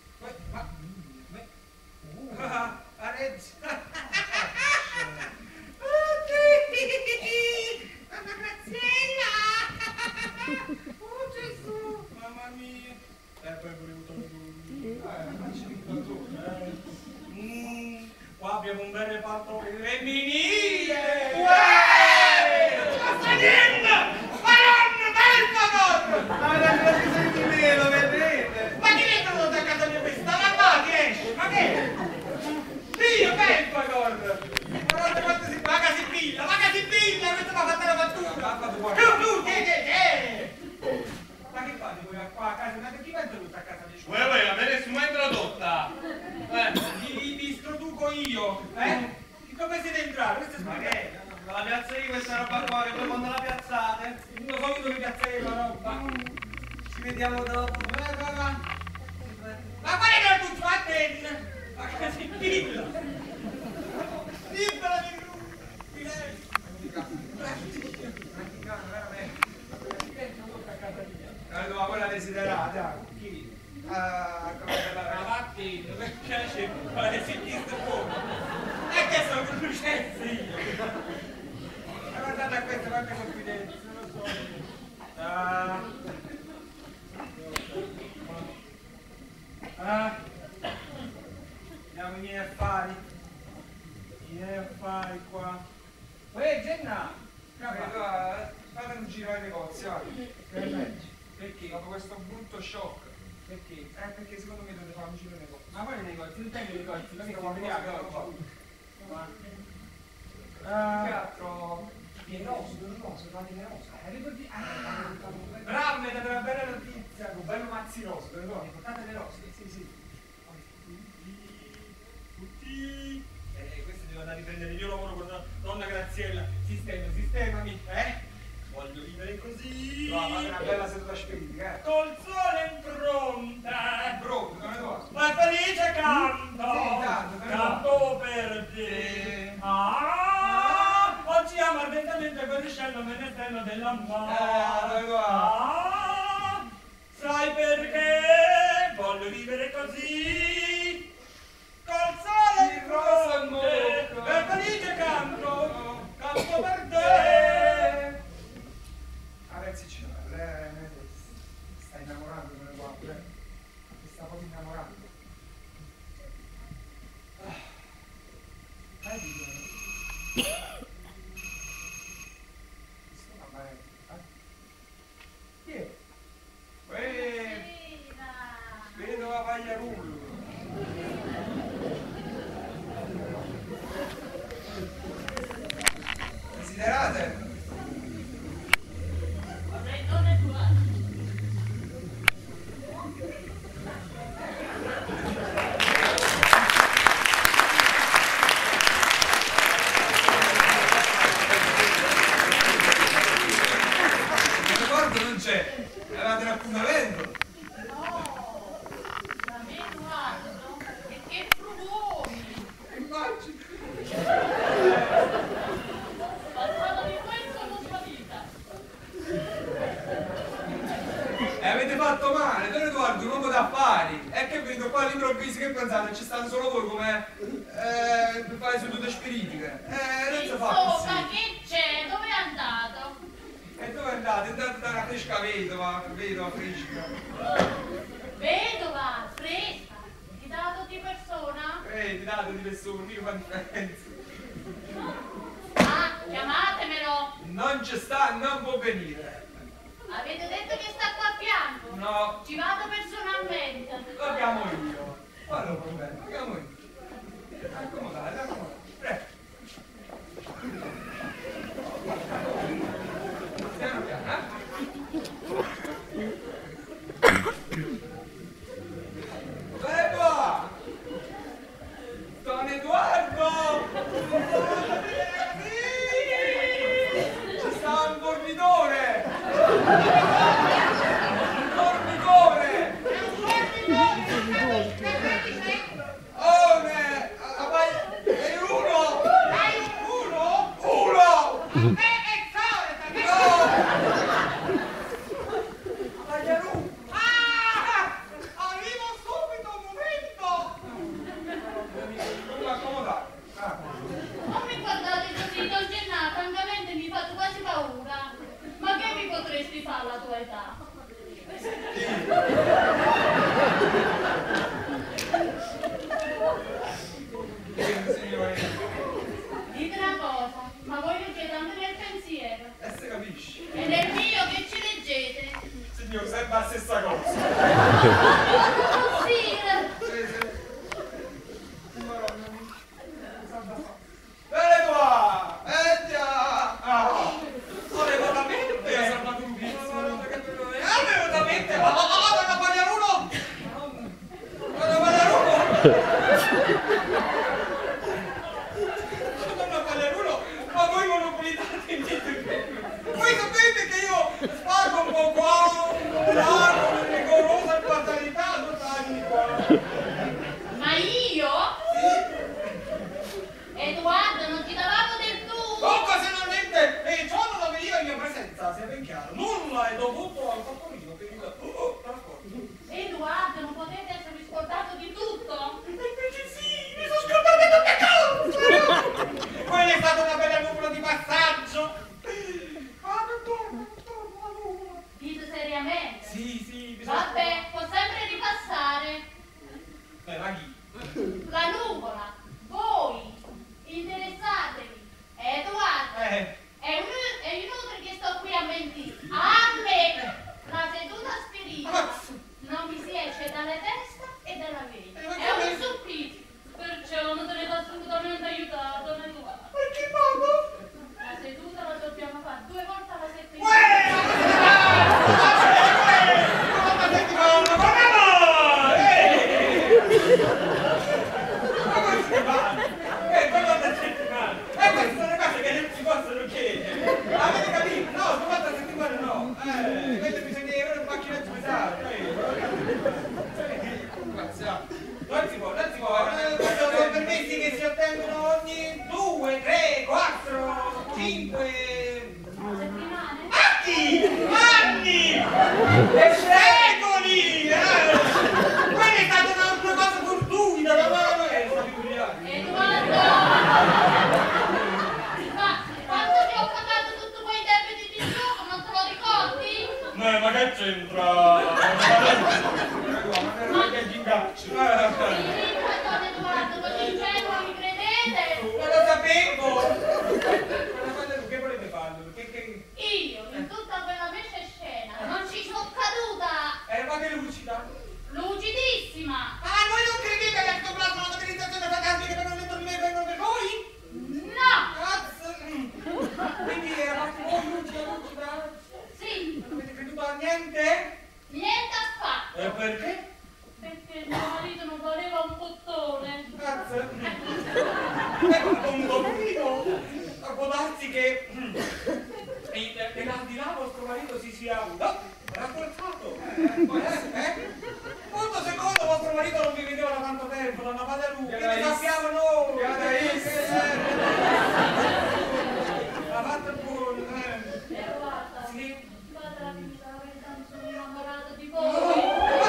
Speaker 1: Mamma Graziella! Oh Gesù! Mamma mia! Poi pure qua abbiamo un bel reparto femminile! Sta salendo! Ma chi è venuto a casa mia questa? La mamma esce, ma che? Dio, Belfagor! Paga si piglia, questa mi ha fatto la fattura! Tu, che? Ma che fate voi qua a casa? Ma chi va venuto a casa di scuola?
Speaker 3: Vuoi, a me nessuno è introdotta!
Speaker 1: Ti introduco io, Come siete entrati? Questa è sbagliata!
Speaker 3: La piazza di questa roba qua, che poi quando la piazzate?
Speaker 1: Non so io dove piazzare la roba!
Speaker 3: Ci vediamo dopo!
Speaker 1: Ma qual è la tua fatten? Ma che si pilla? Libera di lui!
Speaker 2: Allora, quella desiderata.
Speaker 1: Chi?
Speaker 2: Come
Speaker 1: La mattina, per piacere, ma le sentiste fuori. E che sono conoscenze io. Guardate a queste quante confidenze, non lo so. Andiamo i miei affari. I miei affari qua. Genna!
Speaker 2: Fate un giro ai negozi,
Speaker 1: Perché?
Speaker 2: Dopo questo brutto shock.
Speaker 1: Perché?
Speaker 2: Perché secondo me dovete fare un giro ai negozi.
Speaker 1: Ma quali negozi? Non tengo i negozi, non
Speaker 2: Questo
Speaker 1: mi
Speaker 2: qualcosa che non va. Più che altro Pieroso, fate Pieroso. Bravo, mi date una bella notizia, un bello mazziroso, perdoni, portate le rose, sì. Tutti. Questi devo andare a riprendere, io lavoro con donna Graziella. Sistemami, Voglio vivere così. No, fate una bella seduta spiritica, Col sole in fronte. Pronto, come va?
Speaker 1: Ma felice canto.
Speaker 2: Sì,
Speaker 1: canto per te. Oggi amo ardentamente quell'iscello menestrello dell'amore. Sai perché? Voglio vivere così. Col sole in fronte. Per felice canto per te.
Speaker 2: Adesso lei sta innamorando come guarda, mi sta proprio innamorando. Vedo la Pagliarullo. Desiderate? Non c'è, avevate un appuntamento?
Speaker 5: No, da me Edoardo, e che frugoni!
Speaker 2: Immagino.
Speaker 5: Qualcosa di questo non sua vita.
Speaker 2: Avete fatto male, Don Edoardo, un uomo d'affari. E che vedo qua all'improvviso, che pensate? Ci stanno solo voi come per fare sedute spiritiche. Non si fa
Speaker 5: Insomma,
Speaker 2: così.
Speaker 5: che c'è? Dove è andato?
Speaker 2: E dove andate? È andato da una fresca vedova fresca.
Speaker 5: Vedova, fresca, ti dato di persona?
Speaker 2: Ti date di persone, mica fa differenza.
Speaker 5: Ah, chiamatemelo!
Speaker 2: Non ci sta, non può venire.
Speaker 5: Avete detto che sta qua a fianco?
Speaker 2: No,
Speaker 5: Ci vado personalmente.
Speaker 2: lo chiamo io. Qual è il problema? Lo chiamo io. Accomodate. Prego. Piano piano, Beba! Don Edoardo! Ci sta un dormitore! Un dormitore! Oh, è uno! Uno! Pagliarù!
Speaker 1: Arrivo subito, un momento.
Speaker 2: Non accomodare.
Speaker 5: Non mi guardate così, Don Gennaro, francamente mi fate quasi paura. Ma che mi potresti fare alla tua età?
Speaker 2: Signore,
Speaker 5: Dite una cosa, ma voi leggete anche nel pensiero.
Speaker 2: si capisce.
Speaker 5: E nel mio che ci leggete?
Speaker 2: Signore, sempre la stessa cosa.
Speaker 5: Così,
Speaker 2: Bene qua! Già!
Speaker 1: Volevo da mente. Ha salvato un vizio. Avevo da mente. Ma da Pagliarulo. Donna Pagliarulo, ma voi monopolizzate niente. Voi sapete che io spago un po' qua, un lago, rigorosa imparzialità, non anni qua.
Speaker 5: ma io? Edoardo, non ti davamo del tu?
Speaker 1: Occasionalmente, ciò non avveniva in mia presenza, sia ben chiaro. Nulla è dovuto al fatto mio per il trasporto.
Speaker 5: Edoardo, non potete esservi scordato di tutto?
Speaker 1: E invece sì, mi sono scordato tutte cose! Quella è stata una bella nuvola di passaggio! Non torno la nuvola!
Speaker 5: Dite seriamente?
Speaker 1: Sì, bisogna...
Speaker 5: Vabbè, può sempre ripassare.
Speaker 1: Ma chi?
Speaker 5: La nuvola, voi, interessatevi. Edoardo, è inutile che sto qui a mentire. A me!
Speaker 1: secoli! Quella è stata una cosa fortuita, la mano è stata figuriati.
Speaker 5: Edoardo! Ma quando ti ho pagato tutti quei debiti di gioco, non te lo ricordi?
Speaker 1: Ma che c'entra?
Speaker 2: Ma che gingaccio!
Speaker 5: Sì, don Edoardo, così ingenuo mi credete?
Speaker 1: Non lo sapevo! Che volete farlo?
Speaker 5: Io, in tutta quella messa scena, non ci sono caduta!
Speaker 1: Eravate lucida?
Speaker 5: Lucidissima!
Speaker 1: Ah, voi non credete che questo plasma una materializzazione fantastica che vengono dentro di me e vengono per voi?
Speaker 5: No!
Speaker 1: Cazzo! Quindi eravate voi lucida?
Speaker 5: Sì,
Speaker 1: Non avete creduto a niente?
Speaker 5: niente affatto!
Speaker 1: E perché?
Speaker 5: Perché mio marito non voleva un bottone.
Speaker 1: Cazzo! Ecco un pochino! Può darsi che nell'aldilà vostro marito si sia rafforzato. Punto secondo, vostro marito non vi vedeva da tanto tempo, da una Padalucca, che ne sappiamo noi? La fatta buona,
Speaker 5: Guarda,
Speaker 1: Sì.
Speaker 5: guarda la verità, mi sono innamorata di voi.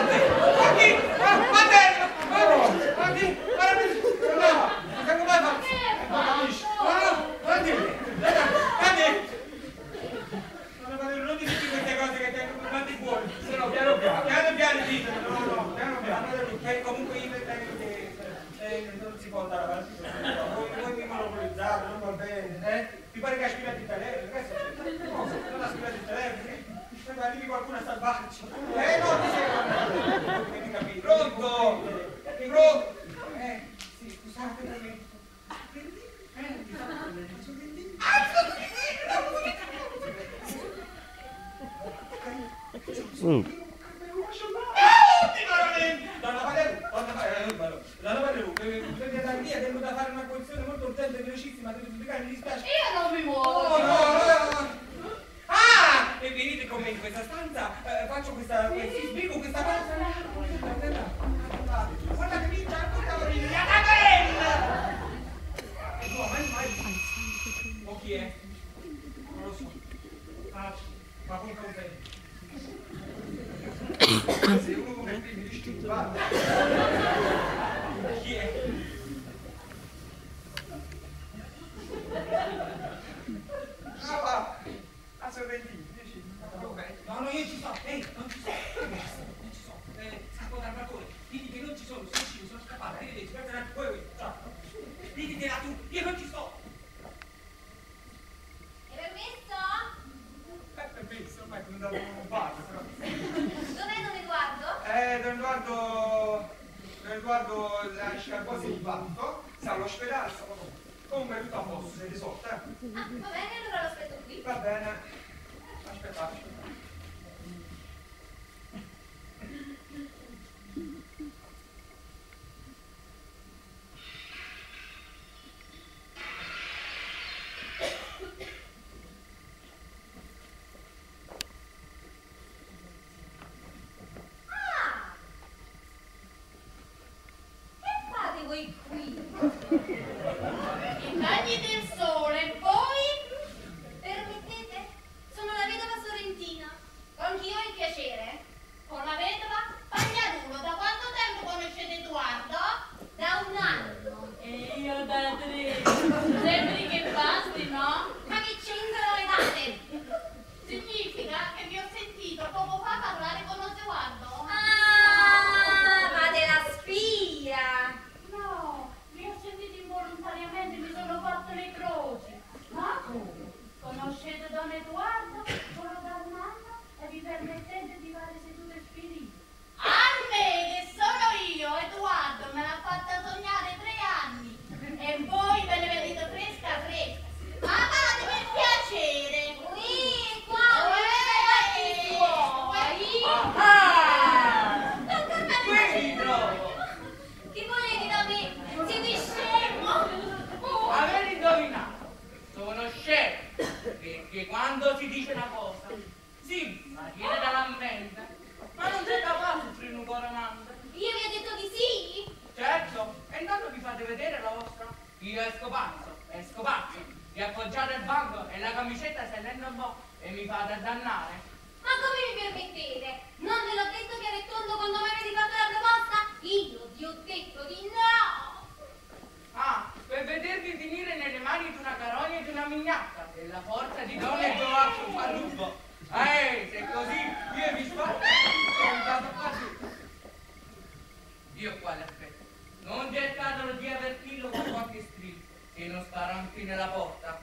Speaker 1: Non ti dici queste cose che tengo mandi fuori.
Speaker 2: Se no, piano piano.
Speaker 1: Piano ditelo, no, piano piano. Comunque io ritengo che non si può andare avanti. Voi mi monopolizzate, non va bene, Vi pare che aspirate il telefono? Non aspirate il telefono? Arrivi qualcuno a salvarci. No, ti capito. Pronto? Pronto? Sì, scusate un momento. Donna Valeru, bisogna andare via, devo da fare una posizione molto urgente e velocissima, devo spiegare, mi dispiace.
Speaker 5: Io non mi muovo.
Speaker 1: No. Ah! E venite con me in questa stanza, faccio questa, spiego questa cosa. Guardate lì, c'è ancora la bella! E tu, mai? O chi è? Non lo so. Ah, ma con cautela. Se uno come te mi disturba. Chi è?
Speaker 2: A sorrentino, dici?
Speaker 1: No, io ci sto, non ci sto. Scappo dal balcone, digli che non ci sono uscito, sono scappata, arrivederci, grazie a voi, ciao. Ditela tu, io non ci sto.
Speaker 4: È permesso?
Speaker 2: Permesso, ormai come andato un padre, però.
Speaker 4: Dov'è Don Edoardo?
Speaker 2: Don Edoardo esce a quasi di fatto, sta all'ospedale, comunque è tutto a posto, sei risolto,
Speaker 4: Ah, va bene, allora lo aspetto qui.
Speaker 2: Va bene, aspettate.
Speaker 4: Ah! Che fate voi qui?
Speaker 5: I raggi del sole, e poi?
Speaker 4: Permettete? Sono la vedova sorrentina. Con chi ho il piacere?
Speaker 5: Con la vedova Pagliarulo. Da quanto tempo conoscete Edoardo?
Speaker 4: Da un anno.
Speaker 5: E io da 3. Sembri che basti, no?
Speaker 4: Ma che c'entrano le date?
Speaker 5: Significa che vi ho sentito poco fa parlare con Edoardo.
Speaker 4: Ah, ma della spia!
Speaker 5: No, vi ho sentito involontariamente, mi sono fatto le croci. Ma come? Conoscete Don Edoardo solo da un anno e vi permettete di fare sedute spirite? A me, che sono io, Edoardo, me l'ha fatta sognare 3 anni. E voi ve ne vedete fresca. Ma fate per piacere.
Speaker 4: Qui, qua,
Speaker 1: Qui mi trovo.
Speaker 4: che volete da me? Siete scemo?
Speaker 7: Avete indovinato? Sono scemo, perché quando si dice una cosa, sì, ma viene dalla mente, ma non sei capace di offrire un cuore amante.
Speaker 4: Io vi ho detto di sì?
Speaker 7: Certo, e intanto vi fate vedere la vostra. Io esco pazzo, vi appoggiate al banco e la camicetta se lenta un po' e mi fate dannare.
Speaker 4: Ma come mi permettete? Non ve l'ho detto che ero tondo quando mi avete fatto la proposta? Io vi ho detto di no!
Speaker 7: Ah, per vedervi finire nelle mani di una carogna e di una mignatta, della forza di Don Edoardo Farrubo. Se così io vi sparo, io qua l'aspetto. Non gettatelo di avvertirlo con qualche strillo, che non starà anche nella porta.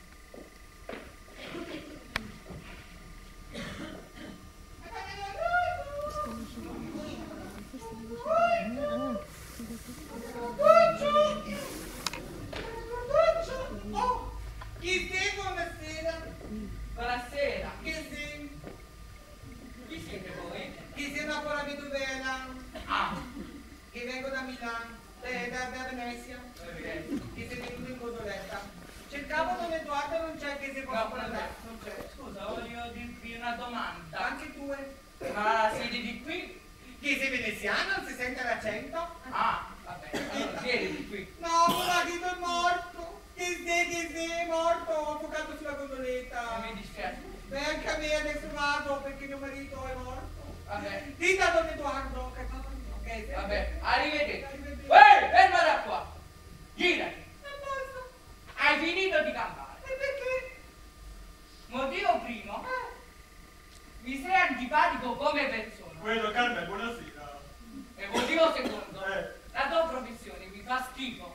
Speaker 1: Oh, chi sei buonasera?
Speaker 7: Buonasera.
Speaker 1: Chi sei?
Speaker 7: Chi siete voi?
Speaker 1: Chi sei una buona vedovella?
Speaker 7: Ah,
Speaker 1: Che vengo da Milano, da Venezia. Che sei venuto in Codoletta. Cercavo Don Edoardo, non c'è, che si può
Speaker 7: no,
Speaker 1: guardare. Non c'è.
Speaker 7: scusa, voglio dirvi una domanda.
Speaker 1: Anche tu,
Speaker 7: Ma siete di qui?
Speaker 1: Che sei veneziano, non si sente l'accento?
Speaker 7: Ah, vabbè, allora siete di qui.
Speaker 1: No, mio marito è morto. Che sei morto, ho toccato sulla gondoletta.
Speaker 7: Mi dispiace.
Speaker 1: E anche a me adesso vado perché mio marito è morto.
Speaker 7: Vabbè.
Speaker 1: Dite a Don Edoardo che fa ok?
Speaker 7: Vabbè, arrivederci.
Speaker 1: Arrivederci.
Speaker 7: Ferma da qua. Girati.
Speaker 1: E basta.
Speaker 7: Hai finito di cantare.
Speaker 1: E perché?
Speaker 7: Motivo primo. Mi sei antipatico come persona.
Speaker 6: Quello, Carmen, buonasera.
Speaker 7: E motivo secondo.
Speaker 6: Eh.
Speaker 7: La tua professione mi fa schifo.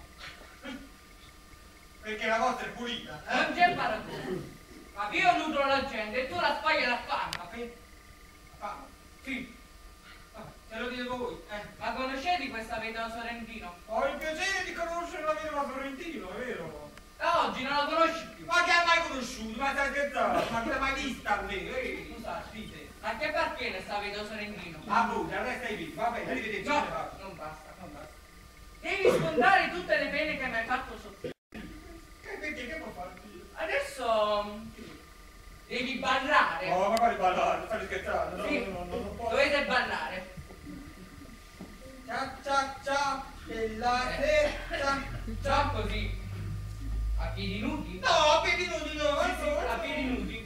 Speaker 6: Perché la vostra è pulita,
Speaker 7: Non c'è paragone. Ma io nutro la gente e tu la spagli la fama.
Speaker 1: Ah,
Speaker 7: Sì.
Speaker 1: te lo dite voi.
Speaker 7: Ma conoscevi questa vedova Sorrentino?
Speaker 1: Ho il piacere di conoscere la vedova Florentino, è vero?
Speaker 7: Da oggi non la conosci più.
Speaker 1: Ma che ha mai conosciuto? Ma stai scherzando? Ma che l'ha mai vista almeno?
Speaker 7: Scusa, dite. Ma che perché sta vedova Sorrentino?
Speaker 1: Ah, brutta, adesso hai visto. Va bene, arrivederci.
Speaker 7: No, non basta, non basta. Devi scontare tutte le pene che mi hai fatto sotto.
Speaker 1: Perché che può fare?
Speaker 7: Adesso devi ballare.
Speaker 6: Oh, ma quali ballare? Stai scherzando?
Speaker 7: Sì,
Speaker 6: non posso.
Speaker 7: dovete ballare.
Speaker 1: Ciao, ciao, ciao. E la setta.
Speaker 7: Ciao così. A piedi nudi?
Speaker 1: No, a piedi nudi no.
Speaker 7: A piedi nudi.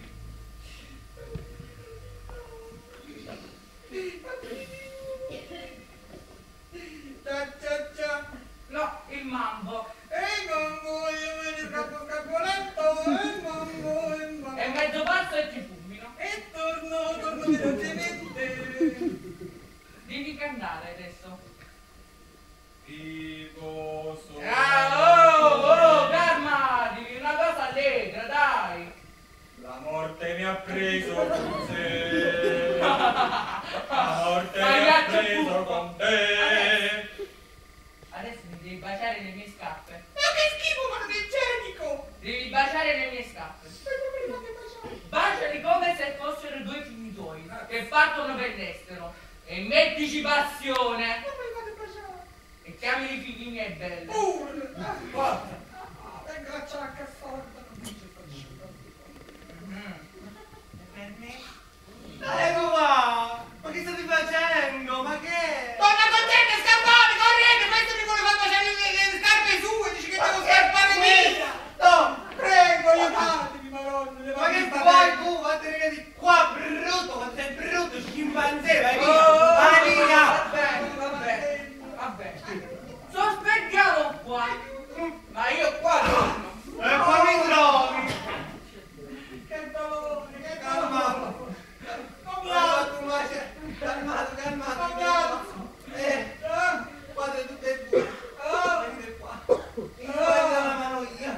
Speaker 1: Ciao, ciao, ciao.
Speaker 7: No, il mambo.
Speaker 1: Ehi mambo, io me ne scappo scappoletto. Mambo.
Speaker 7: È mezzo passo e ti fulmino.
Speaker 1: E torno velocemente.
Speaker 7: Devi cantare adesso.
Speaker 1: Vivo solo.
Speaker 7: Oh, calmati, una cosa allegra, dai.
Speaker 6: La morte mi ha preso con sé. La morte mi ha preso con te.
Speaker 7: Adesso mi devi baciare le mie scarpe.
Speaker 1: Ma che schifo, ma non è igienico.
Speaker 7: Devi baciare le mie scarpe. Baciali come se fossero due figli tuoi che partono per l'estero. E mettici passione.
Speaker 1: Non me li fate baciare.
Speaker 7: E chiami i figli miei belli.
Speaker 1: Guarda. Vengo la ciacca sorda. Per me?
Speaker 3: Ecco qua! Ma che state facendo? Ma che?
Speaker 1: Donna contenta, scappate, correte, questo mi vuole far baciare le scarpe sue, dice che devo scappare via.
Speaker 3: No!
Speaker 1: Prego, aiutatemi, madonna.
Speaker 3: Ma che vuoi tu? Vattene di qua, brutto! Quanto sei brutto, scimpanzé, vai via! Vai via!
Speaker 7: Vabbè. Sospettiamo qua. Ma io qua torno.
Speaker 3: E poi mi trovi!
Speaker 1: Che dolore, che
Speaker 3: Calmato!
Speaker 1: dolore.
Speaker 3: Calmato! Guarda tutte e due! Venite qua! Mi prendo la mano io!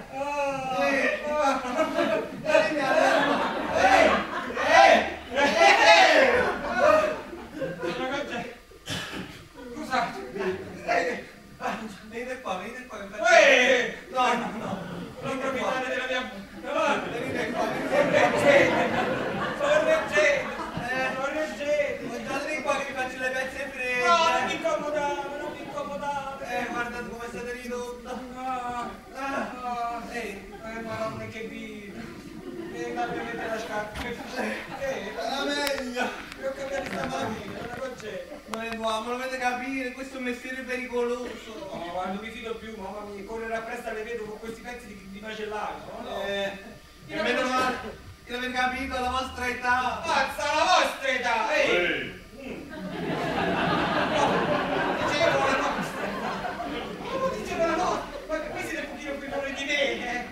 Speaker 1: Scusate.
Speaker 3: Venite qua, che
Speaker 1: No. Non profittare della mia bocca.
Speaker 3: venite qua,
Speaker 1: Sorreggete.
Speaker 3: guardate qua che vi faccio le pezze fredde!
Speaker 1: No, non mi incomodate.
Speaker 3: Guardate come state ridotta!
Speaker 1: Madonna che vita. La prendete la scarpa.
Speaker 3: La meglio!
Speaker 1: Io ho cambiato stamattina, una concetta.
Speaker 3: Ma lo dovete capire, questo è un mestiere pericoloso!
Speaker 1: No, quando mi fido più, mamma mia, correre appresso alle vedo con questi pezzi di macellaio, no?
Speaker 3: E meno male, Che avete capito la vostra età.
Speaker 1: Pazza la vostra età, Dicevo la nostra età. Oh, dicevo la nostra. Ma qui siete un pochino più poveri di me,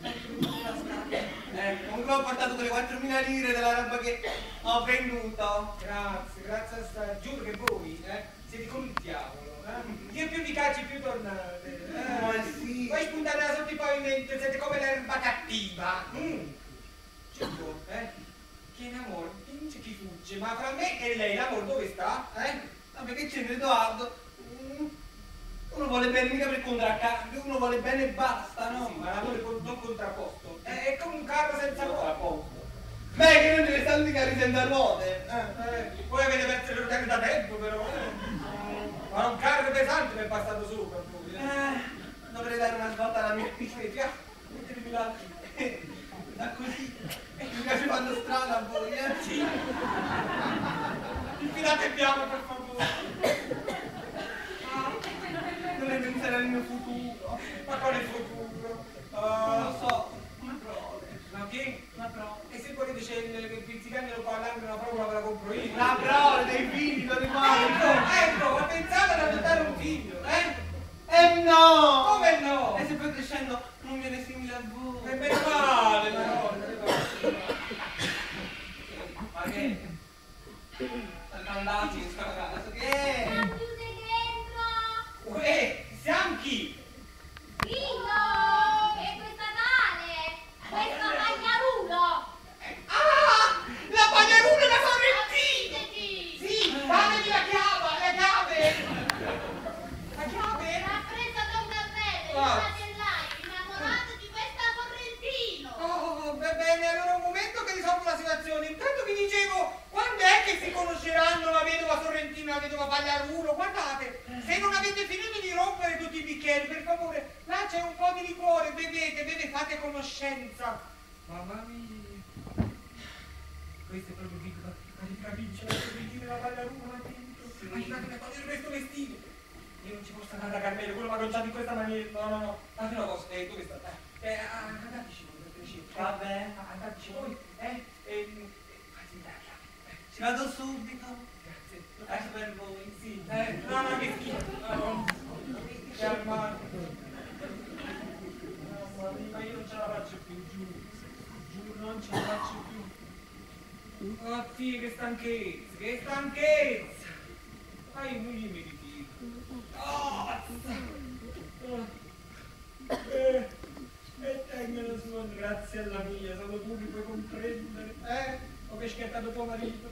Speaker 3: Comunque ho portato quelle 4.000 lire della roba che ho venduto.
Speaker 1: Grazie a sta. Giuro che voi, siete come il diavolo, Io più vi cacci più tornate.
Speaker 3: Sì.
Speaker 1: Voi spuntate sotto il pavimento, siete come l'erba cattiva. Giuro, Che in amore, vince chi fugge, ma fra me e lei l'amore dove sta,
Speaker 3: Vabbè, che c'entra Edoardo? Uno vuole bene mica per contraccambio, uno vuole bene e basta, no?
Speaker 1: Sì, ma l'amore non contrapposto. È come un carro senza ruote.
Speaker 3: Beh, che non deve stare mica senza ruote.
Speaker 1: Voi avete perso le ruote da tempo, però. Ma un carro pesante mi è passato sopra.
Speaker 3: Dovrei dare una svolta alla mia vita.
Speaker 1: Mettetemi là.
Speaker 3: Da così. Mica ci fanno strada a voi,
Speaker 1: Sì. Infilate il piano, per favore.
Speaker 3: Dovrei pensare al mio futuro.
Speaker 1: Ma quale futuro?
Speaker 3: Non lo so. Ma prove.
Speaker 1: Ma che?
Speaker 3: La prove.
Speaker 1: E se volete scegliere che il pizzicante lo fa all'angolo una prova ve la compro io?
Speaker 3: La prove dei figli, lo
Speaker 1: Ecco, ma pensate ad adottare un figlio,
Speaker 3: no!
Speaker 1: Come no?
Speaker 3: E se poi crescendo non viene simile a voi?
Speaker 1: E meno male, però. Ma che? Stanno andati in sta casa, che?
Speaker 4: Siamo chiuse dentro!
Speaker 1: Uè, siamo chi?
Speaker 4: Figlio! E questa tale! Questo pagliarulo!
Speaker 1: La Pagliarulo e la Sorrentina!
Speaker 4: Fidati!
Speaker 1: Sì, datemi la chiave! La chiave?
Speaker 4: L'ha presa da una bella, il macellaio, innamorato di questa Sorrentino!
Speaker 1: Oh, bene, allora un momento che risolvo la situazione. Intanto vi dicevo, quando è che si conosceranno la vedova Sorrentina e la vedova Pagliarulo? Guardate, se non avete finito di rompere tutti i bicchieri, per favore, là c'è un po' di liquore, bevete, fate conoscenza. Mamma mia. Questo è proprio figo, avete capito? C'è la Sorrentina e la Pagliarulo là dentro. Immaginate che togliere questo vestito. Io non ci posso andare da Carmelo, quello mi ha conciato in questa maniera. No. Fate una cosa, dove sta? Andateci voi, per piacere.
Speaker 3: Vabbè.
Speaker 1: Andateci voi, fatti dare la chiave.
Speaker 3: Ci vado subito.
Speaker 1: Grazie.
Speaker 3: Lascio per voi.
Speaker 1: Sì, no, che schifo. No. Calmate. Mamma mia, io non ce la faccio più, giuro, non ce la faccio più. Oh, sì, che stanchezza. Ma io non gli meriti. E tengono su, grazie alla mia, solo tu mi puoi comprendere, Ho pescato tuo marito,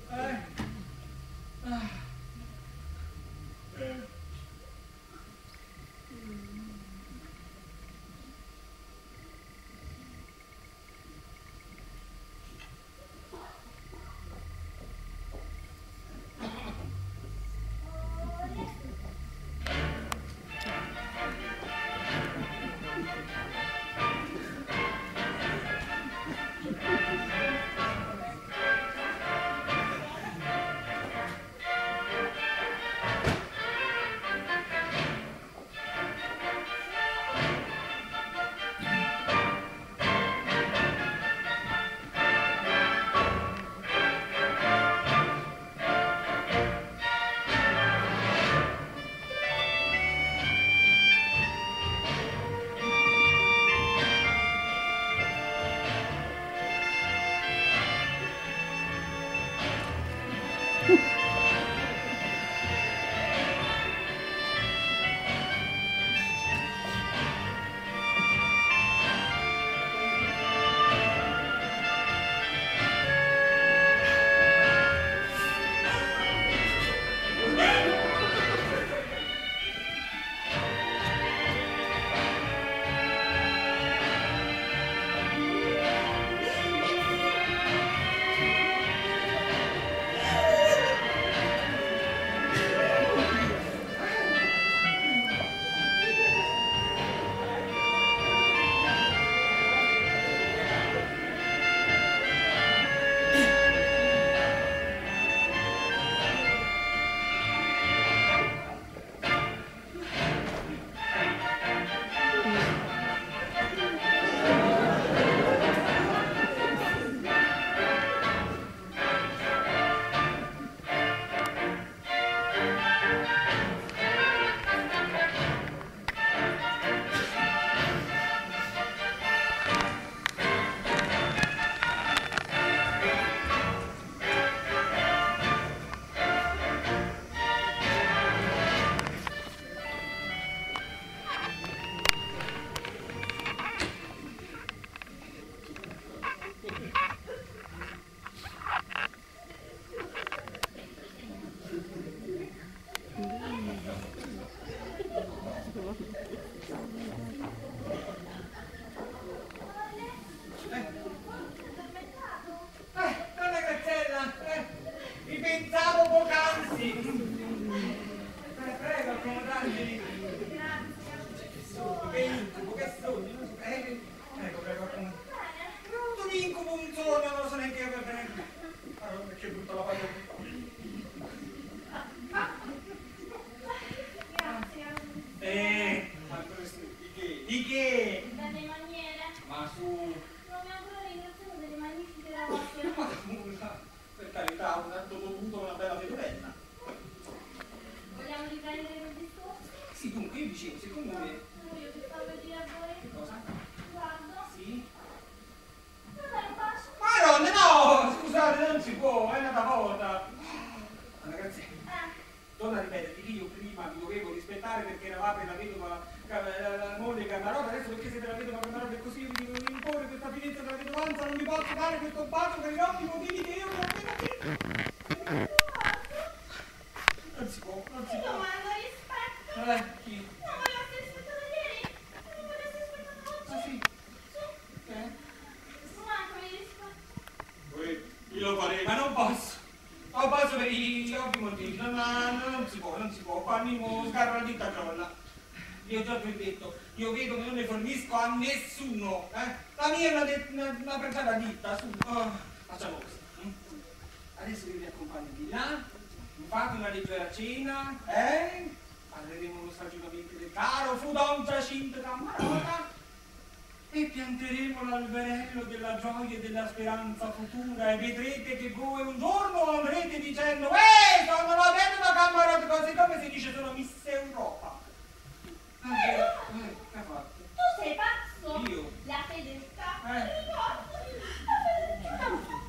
Speaker 2: dicevo, secondo me...
Speaker 5: Io ti sto per dire a voi.
Speaker 2: Che cosa?
Speaker 5: Guarda.
Speaker 2: Sì?
Speaker 5: Non è un bacio.
Speaker 2: Madonna, no! Scusate, non si può, è una volta. Anna Graziella, torna a ripeterti che io prima vi dovevo rispettare perché eravate la vedova, la moglie Cammarota, adesso perché siete la vedova Cammarota e così io vi devo imporre questa finezza della vedovanza, non vi posso dare questo bacio per gli ovvi motivi che io non ho appena detto. Non si può, non si
Speaker 5: Io
Speaker 2: può.
Speaker 5: mando rispetto.
Speaker 2: Chi?
Speaker 5: Non me l'ho rispettato ieri. Non me l'ho rispettato oggi.
Speaker 2: Ah sì?
Speaker 5: Sì. Mancami di rispetto.
Speaker 2: Io lo farei, ma non posso. Non posso per gli ovvi motivi, non si può, qua mi sgarro la ditta crolla. Io già ti ho detto, io vedo che non ne fornisco a nessuno, La mia è una bracciata ditta, su. Facciamo così. Adesso io vi accompagno di là, mi fate una leggera cena, parleremo nostalgicamente del caro fu Don Giacinto Cammarota e pianteremo l'alberello della gioia e della speranza futura e vedrete che voi un giorno andrete dicendo sono la vedova Cammarota, così come si dice sono Miss Europa. Che ha fatto?
Speaker 5: Tu sei pazzo?
Speaker 2: Io?
Speaker 5: La fedeltà.
Speaker 2: Eh.
Speaker 5: Ricordo. La fedeltà.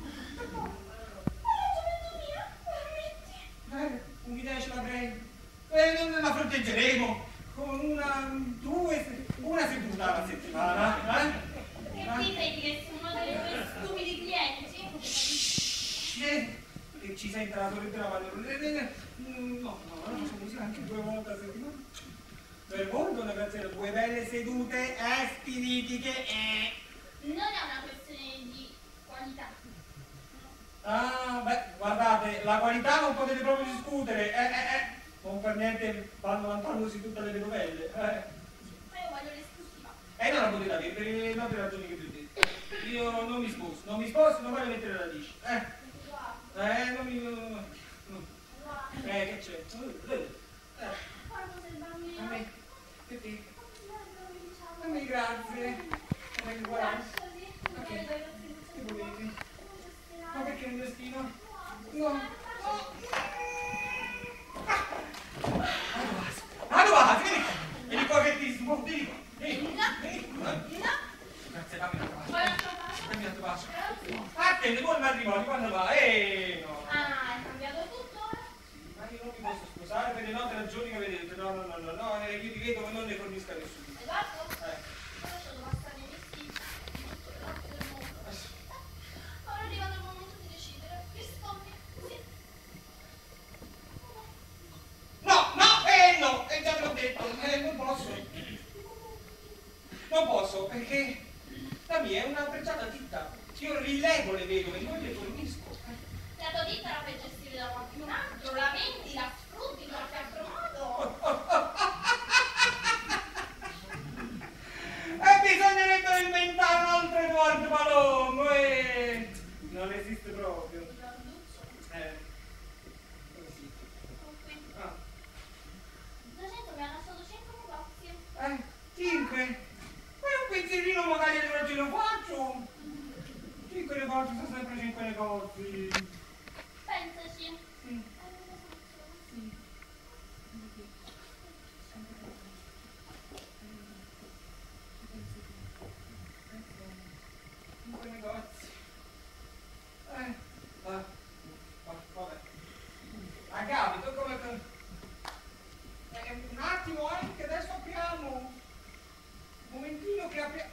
Speaker 5: Ma la gioventù mia, permetti?
Speaker 2: Un'idea ce l'avrei. La fronteggeremo con una seduta alla settimana.
Speaker 5: E ti credi che sei uno dei tuoi stupidi clienti?
Speaker 2: E ci sente la sorella della Valle. No, facciamo così anche 2 volte a settimana. Per voi, donna Graziella, 2 belle sedute spiritiche.
Speaker 5: Non è una questione di qualità.
Speaker 2: Guardate, la qualità non potete proprio discutere. Non per niente vanno vantandosi tutte le vedovelle.
Speaker 5: Ma io voglio l'esclusiva.
Speaker 2: Non la potete avere per le note ragioni che vi ho detto. Io non mi sposo, non voglio mettere radici. Non mi... che c'è?
Speaker 5: Quando sei bambino.
Speaker 2: A me? Perché? A me grazie.
Speaker 5: Lasciali.
Speaker 2: Ok.
Speaker 5: Che
Speaker 2: Che volevi? Ma perché un destino? No. Vieni qua che ti smuovo, vieni qua. Vieni. Grazie, dammi un altro bacio. Dammi un altro bacio. Attende, buon matrimonio, quando va? No.
Speaker 5: Ah, hai cambiato tutto?
Speaker 2: Sì, ma io non mi posso sposare per le note ragioni che avete detto. No, io ti vedo che non ne fornisca nessuno.
Speaker 5: Esatto? Adesso devo passare i vestiti. Ora è arrivato il momento di decidere. Rispondi. Sì.
Speaker 2: No, già te l'ho detto, non posso, perché la mia è una bracciata ditta, io rilego le vedove, non le fornisco.
Speaker 5: La tua ditta la fai gestire da qualcun altro, la vendi, la sfrutti in qualche altro modo.
Speaker 2: E bisognerebbe inventare un altro Edoardo Palombo, non esiste proprio. Così. Ah.
Speaker 5: Giacinto mi ha lasciato 5 negozi.
Speaker 2: 5? Ma un pensierino magari allora ce lo faccio. 5 negozi, sono sempre 5 negozi.
Speaker 5: Pensaci.
Speaker 2: Sì. Sì. 5 negozi. Vabbè. A capito come... un attimo che adesso apriamo. Un momentino che apriamo.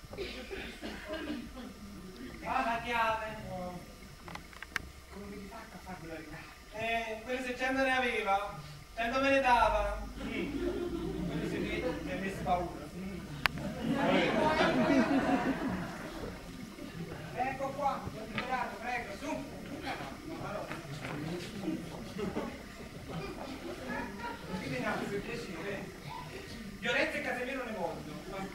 Speaker 7: La chiave.
Speaker 2: Come mi fatta a farvi la regala?
Speaker 7: Quello se 100 ne aveva, 100 me ne dava.
Speaker 2: Quello si vede, mi ha messo paura. Ecco qua, ti ho liberato, prego, su. Che veniamo per piacere. Violetta e Casemiro ne voglio.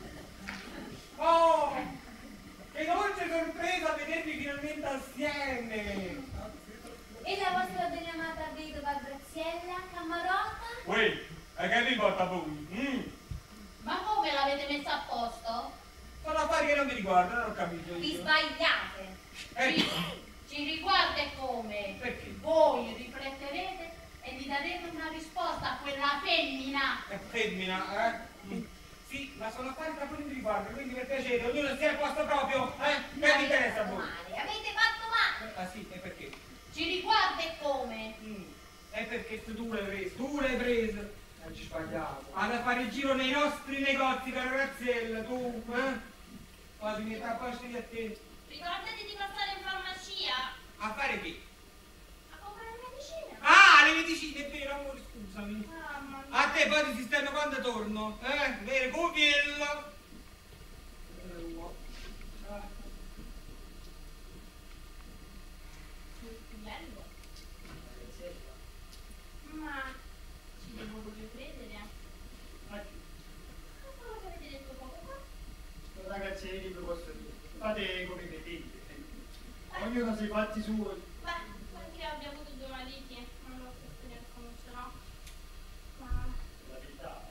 Speaker 2: Oh! Che dolce sorpresa vedervi finalmente assieme!
Speaker 4: E la vostra benamata vedova Graziella Cammarota?
Speaker 2: Uè, a che vi porta voi?
Speaker 5: Ma come l'avete messa a posto?
Speaker 2: Sono affari che non mi riguardano, non ho capito
Speaker 4: Vi
Speaker 2: io.
Speaker 4: sbagliate.
Speaker 5: Ci riguarda e come?
Speaker 2: Perché?
Speaker 5: Voi rifletterete e vi daremo una risposta a quella femmina.
Speaker 1: Femmina, eh? Sì, ma sono affari tra quelli di riguardo, quindi per piacere, ognuno sia al posto proprio, eh? Che vi interessa a voi?
Speaker 4: Male, avete fatto male.
Speaker 1: Ah sì, e perché?
Speaker 5: Ci riguarda e come?
Speaker 1: È perché tu l'hai preso.
Speaker 2: Non ci sbagliamo.
Speaker 1: Ad a fare il giro nei nostri negozi, cara Graziella, tu, eh? Quasi mi sta a posto di a te.
Speaker 4: Ricordate di passare in farmacia
Speaker 1: A fare che?
Speaker 4: a comprare medicine.
Speaker 1: Ah, le medicine, è vero, amore, scusami.
Speaker 5: Mamma mia.
Speaker 1: A te poi ti sistema quando torno, vero, cupiello.
Speaker 5: Bello. Ma ci devo proprio credere.
Speaker 6: Ma chi?
Speaker 5: Quello che avete detto poco fa.
Speaker 6: Ragazzi, vi posso dire, fate come credete. Ognuno si fatti suoi.
Speaker 5: Beh, anche abbia avuto due mariti, non lo so se ne conoscerò. Ma
Speaker 6: La verità,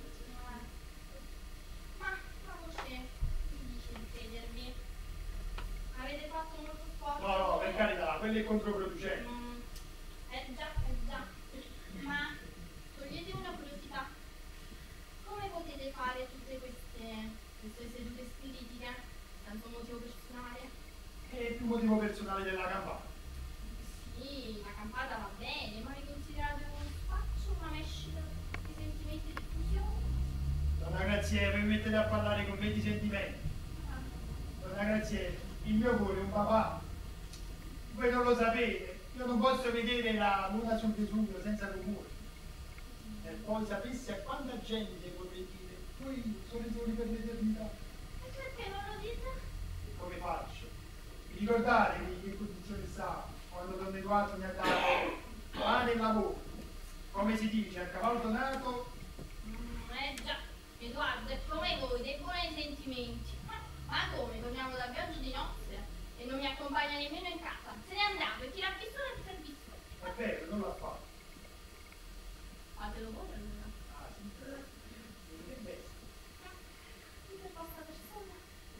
Speaker 5: così, mi dice di credervi. Avete fatto molto sport.
Speaker 6: no, per carità, quello è controproducente.
Speaker 5: Già. Ma togliete una curiosità. Come potete fare tutte queste sedute spiritiche senza un motivo personale?
Speaker 6: È il più motivo personale della campagna.
Speaker 5: Sì, la campata va bene, ma riconsiderate uno spazio, una mescita di sentimenti e di fusione?
Speaker 6: Donna Graziella, mi mettete a parlare con me di sentimenti. Donna Graziella, il mio cuore è un papà. Voi non lo sapete, io non posso vedere la luna sul Vesuvio senza rumore. E poi sapessi a quanta gente vorrei dire, voi sono i soli per l'eternità.
Speaker 5: E perché non lo dite?
Speaker 6: Come faccio? Vi ricordate in che condizione stavo quando Don Edoardo mi ha dato pane e lavoro? Come si dice, a cavallo donato?
Speaker 5: Già, Edoardo è come voi, dei buoni sentimenti. Ma come? Torniamo dal viaggio di nozze e non mi accompagna nemmeno in casa. Se n'è andato e chi l'ha visto nel servizio.
Speaker 6: È vero, non l'ha fatto.
Speaker 5: Fatelo voi allora.
Speaker 6: Ah, sì. Che bestia.
Speaker 5: Chi per vostra persona?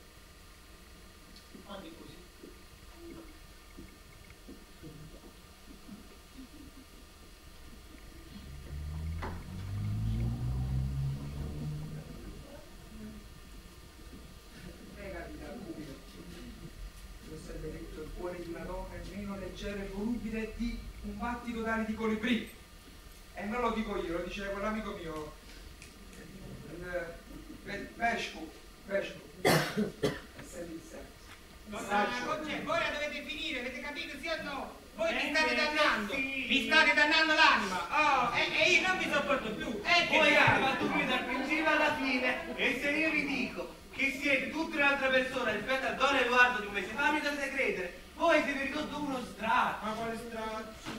Speaker 6: Quando è così?
Speaker 2: Capita, Rubio. Lo sarebbe detto, il cuore di una donna è meno leggero e volubile di un battito d'ali di colibrì. E non lo dico io, lo dice quell'amico mio, Vesco.
Speaker 1: Voi la dovete finire, avete capito sì o no? Voi mi state dannando, mi state dannando l'anima, e io non vi sopporto più,
Speaker 7: Voi avete fatto qui dal principio alla fine, e se io vi dico che siete tutta un'altra persona rispetto a Don Edoardo di un mese fa, mi dovete credere. Voi siete ridotto uno straccio.
Speaker 1: ma quale straccio?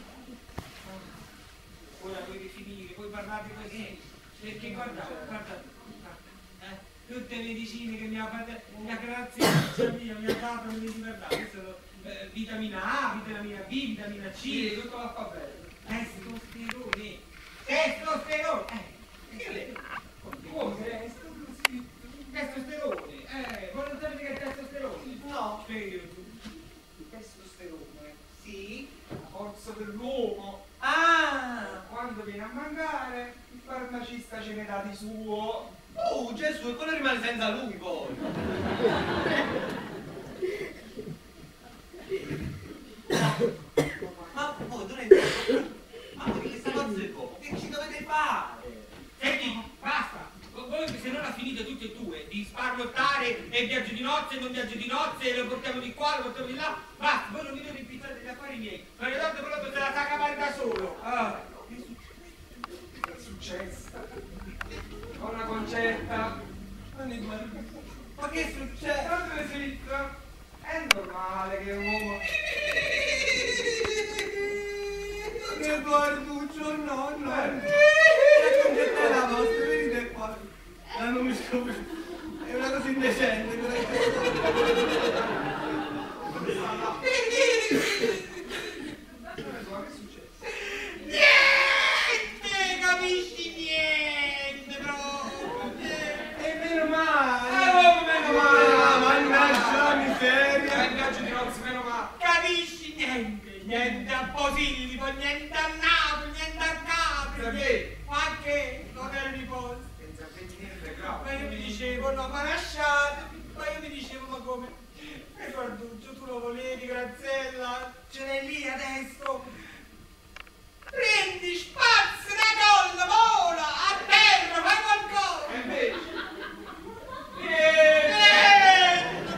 Speaker 1: Voi la dovete finire, voi parlate così, perché guardate, tutte le medicine che mi ha fatto, la grazia mia mi ha dato, non mi ricordate, sono vitamina A, vitamina B, vitamina C, tutto va fa bene. Testosterone, come? Testosterone, volete sapere che è testosterone?
Speaker 7: No.
Speaker 2: Testosterone,
Speaker 1: Sì?
Speaker 2: la forza dell'uomo.
Speaker 7: Ah!
Speaker 2: Quando viene a mancare, il farmacista ce ne dà di suo.
Speaker 7: Oh, Gesù, e quello rimane senza lui poi. Ma voi non è vero? Ma voi che salozzo è poco? Che ci dovete fare?
Speaker 1: Senti, basta! Voi se non la finite tutti e due di sparlottare e viaggio di nozze e non viaggio di nozze e lo portiamo di qua, lo portiamo di là, basta, voi non mi dovete impizzare degli affari miei, ma le donne però se la sa cavare da solo.
Speaker 2: Che è successo? Donna Concetta,
Speaker 7: Ma che succede?
Speaker 2: quando zitto? È normale che un uomo...
Speaker 7: Che guarduccio, no. La concetta è la vostra, venite qua. Non mi scopri. È una cosa indecente.
Speaker 2: Che è successo?
Speaker 1: Niente, capisci niente proprio,
Speaker 7: E meno male.
Speaker 1: meno male.
Speaker 7: Mannaggia la miseria.
Speaker 2: Il viaggio di nozze, meno male.
Speaker 1: Capisci niente a Posillipo, niente a Napoli, niente a
Speaker 2: Che?
Speaker 1: Ma che? Non ero nipote.
Speaker 2: Senza niente grave.
Speaker 1: Ma io mi dicevo, no, ma lasciatemi. Ma io mi dicevo, ma come? Eduarduccio, tu lo volevi, Graziella? Ce l'hai lì adesso? Prendi, spazza la colla, vola, a terra, fai qualcosa!
Speaker 2: E invece?
Speaker 1: Niente,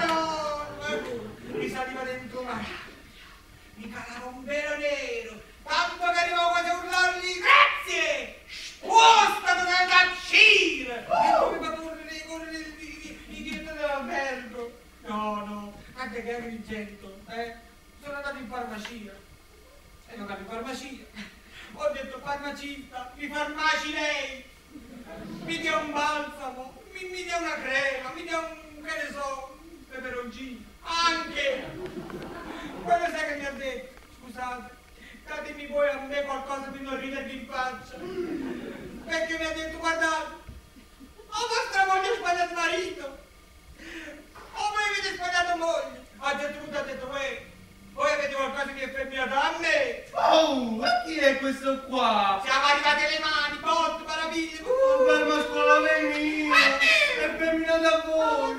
Speaker 1: mi saliva dentro una rabbia, mi calava un velo nero, tanto che arrivavo quasi a urlargli, grazie! Spostati dal vaccino! E doveva correre i dietro dell'albergo. No, anche che è Agrigento, sono andato in farmacia. E non capo in farmacia. Ho detto farmacista, mi farmaci lei, mi dia un balsamo, mi dia una crema, mi dia un, che ne so, un peperoncino, anche. Quello sai che mi ha detto, scusate, datemi voi a me qualcosa per non ridervi in faccia. Perché mi ha detto, guardate, o vostra moglie ha sbagliato marito, o voi avete sbagliato moglie. Ha detto, voi avete qualcosa che è femminato a me.
Speaker 7: Oh, ma chi è questo qua?
Speaker 1: Siamo arrivati alle mani, botte, parapiglie.
Speaker 7: Per mascolo femminile. È femminato a voi.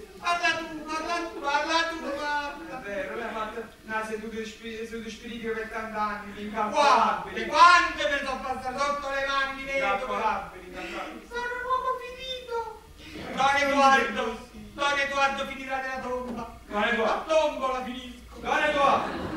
Speaker 1: Parla tu, guarda.
Speaker 2: È vero, lei ha fatto una seduta spiritico per tant'anni,
Speaker 1: Quante me sono passate sotto le mani di vedo.
Speaker 2: incalcolabili.
Speaker 1: Sono un uomo finito. Don Edoardo finirà nella tomba.
Speaker 2: Don Edoardo.
Speaker 1: La tombola finisco.
Speaker 2: Don Edoardo.